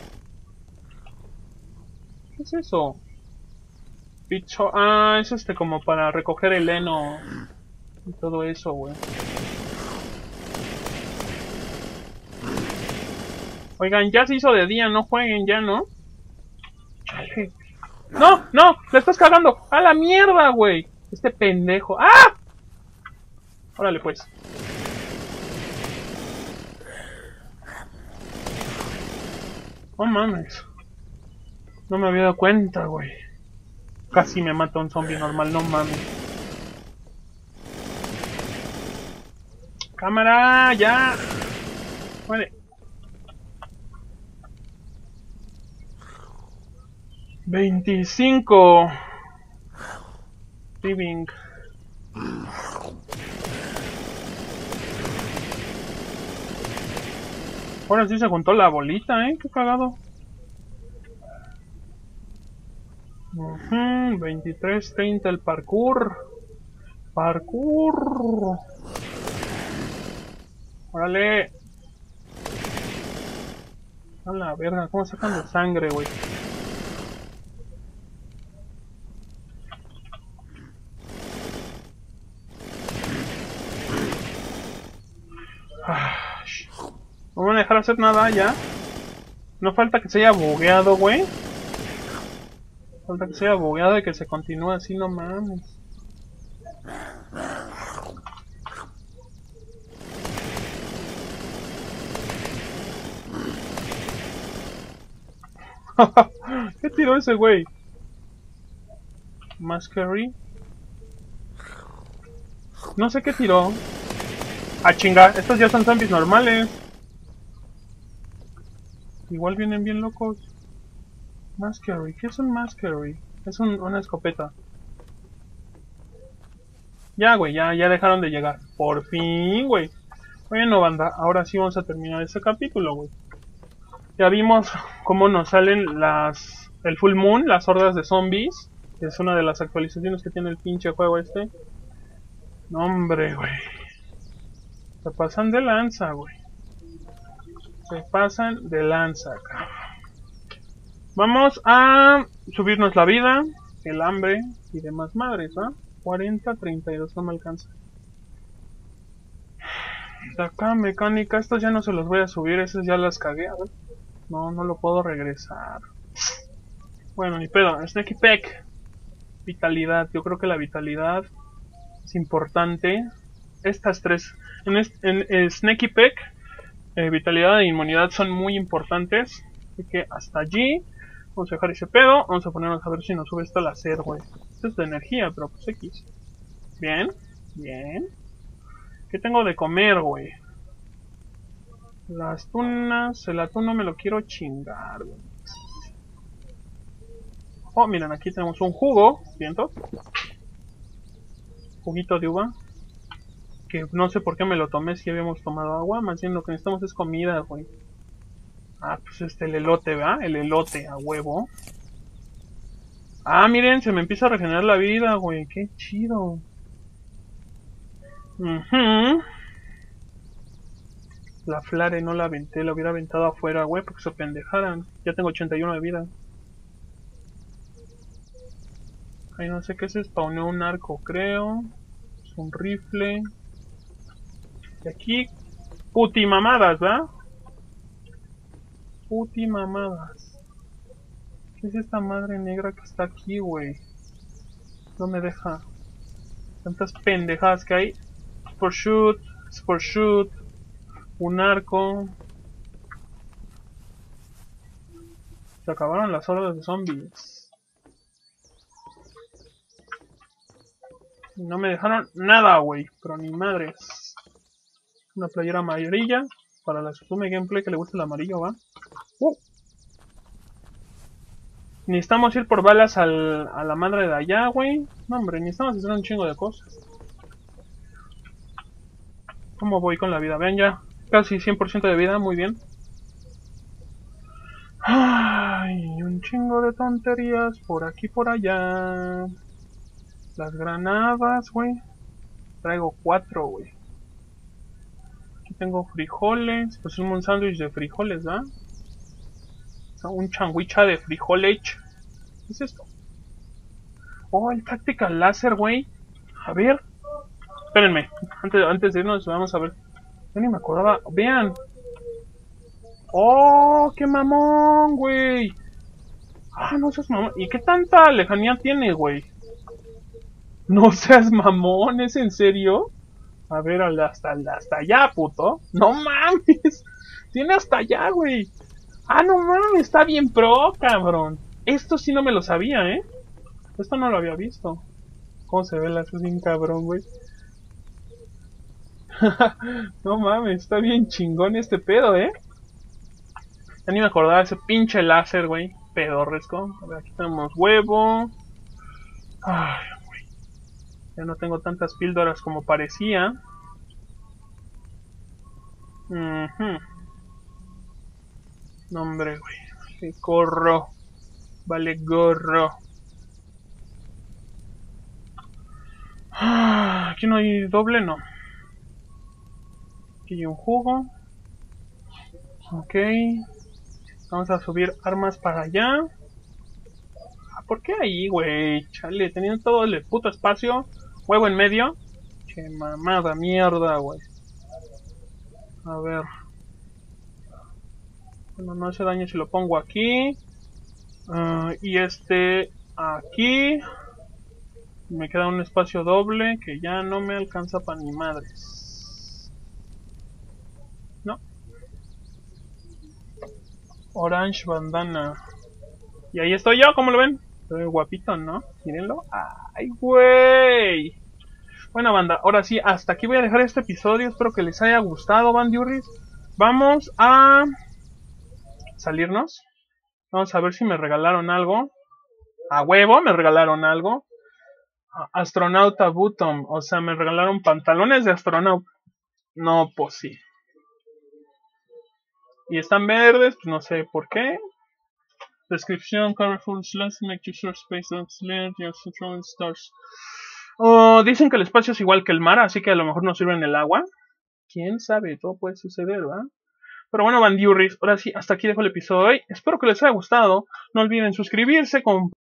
¿Qué es eso? Picho... Ah, es este como para recoger el heno y todo eso, güey. Oigan, ya se hizo de día, no jueguen ya, ¿no? Chale. ¡No! ¡No! ¡Le estás cagando! ¡A la mierda, güey! Este pendejo. ¡Ah! Órale, pues. No mames. No me había dado cuenta, güey. Casi me mata un zombie normal, no mames. ¡Cámara! ¡Ya! Muere. veinticinco. Living. Ahora sí se juntó la bolita, ¿eh? Qué cagado. Uh-huh, veintitrés, treinta el parkour. Parkour. Órale. A la verga, ¿cómo sacan de sangre, güey? No van a dejar hacer nada ya. No falta que se haya bugueado, güey. Falta que se haya bugueado y que se continúe así, no mames. ¿Qué tiró ese güey? Masquery. No sé qué tiró. Ah, chinga, estos ya son zombies normales. Igual vienen bien locos. Masquery, ¿qué es un Masquery? Es un, una escopeta. Ya, güey, ya, ya dejaron de llegar. Por fin, güey. Bueno, banda, ahora sí vamos a terminar este capítulo, güey. Ya vimos cómo nos salen las... el Full Moon, las hordas de zombies. Que es una de las actualizaciones que tiene el pinche juego este. No, hombre, güey. Se pasan de lanza, güey. Se pasan de lanza, cabrón. Vamos a subirnos la vida, el hambre y demás madres, ¿va? cuarenta, treinta y dos, no me alcanza. De acá, mecánica, estos ya no se los voy a subir, esos ya las cagué, a ver. No, no lo puedo regresar. Bueno, ni pedo, Snaky Peck. Vitalidad, yo creo que la vitalidad es importante. Estas tres, en, en, en Snaky Peck, eh, vitalidad e inmunidad son muy importantes. Así que hasta allí. Vamos a dejar ese pedo. Vamos a ponernos a ver si nos sube esta láser, güey. Esto es de energía, pero pues X. Bien, bien. ¿Qué tengo de comer, güey? Las tunas. El atún no me lo quiero chingar, güey. Oh, miren, aquí tenemos un jugo. ¿Vientos? Juguito de uva. Que no sé por qué me lo tomé si habíamos tomado agua. Más bien lo que necesitamos es comida, güey. Ah, pues este, el elote, ¿verdad? El elote, a huevo. Ah, miren, se me empieza a regenerar la vida, güey. Qué chido. Uh-huh. La flare no la aventé, la hubiera aventado afuera, güey, porque se pendejaran. Ya tengo ochenta y uno de vida. Ay, no sé qué se spawneó un arco, creo. Es un rifle. Y aquí, puti mamadas, ¿verdad? Puti mamadas. ¿Qué es esta madre negra que está aquí, güey? No me deja. Tantas pendejadas que hay. Sport shoot, sport shoot. Un arco. Se acabaron las hordas de zombies. No me dejaron nada, güey. Pero ni madres. Una playera amarilla. Para la Suzume Gameplay que le gusta el amarillo, ¿va? Uh. Necesitamos ir por balas al, a la madre de allá, güey. No, hombre, necesitamos hacer un chingo de cosas. ¿Cómo voy con la vida? Vean ya. Casi cien por ciento de vida, muy bien. Ay, un chingo de tonterías por aquí por allá. Las granadas, güey. Traigo cuatro, güey. Aquí tengo frijoles. Pues es un sándwich de frijoles, ¿va? Un changuicha de frijoles. ¿Qué es esto? Oh, el Tactical Laser, güey. A ver. Espérenme. Antes, antes de irnos, vamos a ver. Yo ni me acordaba. Vean. Oh, qué mamón, güey. Ah, no seas mamón. ¿Y qué tanta lejanía tiene, güey? No seas mamón, ¿es en serio? A ver, hasta, hasta allá, puto. No mames. Tiene hasta allá, güey. Ah, no mames, está bien pro, cabrón. Esto sí no me lo sabía, ¿eh? Esto no lo había visto. ¿Cómo se ve la es bien cabrón, güey? No mames, está bien chingón este pedo, ¿eh? Ya ni me acordaba ese pinche láser, güey. Pedorresco. A ver, aquí tenemos huevo. Ay, güey. Ya no tengo tantas píldoras como parecía. Uh-huh. No, hombre, güey. Que corro. Vale gorro. Ah, aquí no hay doble, no. Aquí hay un jugo. Ok. Vamos a subir armas para allá. Ah, ¿por qué ahí, güey? Chale, teniendo todo el puto espacio. Huevo en medio. Che mamada, mierda, güey. A ver. Bueno, no hace daño si lo pongo aquí. Uh, y este aquí. Me queda un espacio doble que ya no me alcanza para ni madres. No. Orange bandana. Y ahí estoy yo, ¿cómo lo ven? Estoy guapito, ¿no? Mírenlo. ¡Ay, güey! Bueno, banda, ahora sí, hasta aquí voy a dejar este episodio. Espero que les haya gustado, Bandiurris. Vamos a salirnos. Vamos a ver si me regalaron algo. A huevo, me regalaron algo. Astronauta Button. O sea, me regalaron pantalones de astronauta. No, pues sí. Y están verdes, pues no sé por qué. Descripción: Colorful Slants make your short space and slant your controlling stars. Oh, dicen que el espacio es igual que el mar, así que a lo mejor no sirve en el agua. Quién sabe, todo puede suceder, ¿verdad? Pero bueno, Bandiurris, ahora sí, hasta aquí dejo el episodio de hoy. Espero que les haya gustado. No olviden suscribirse, compartir.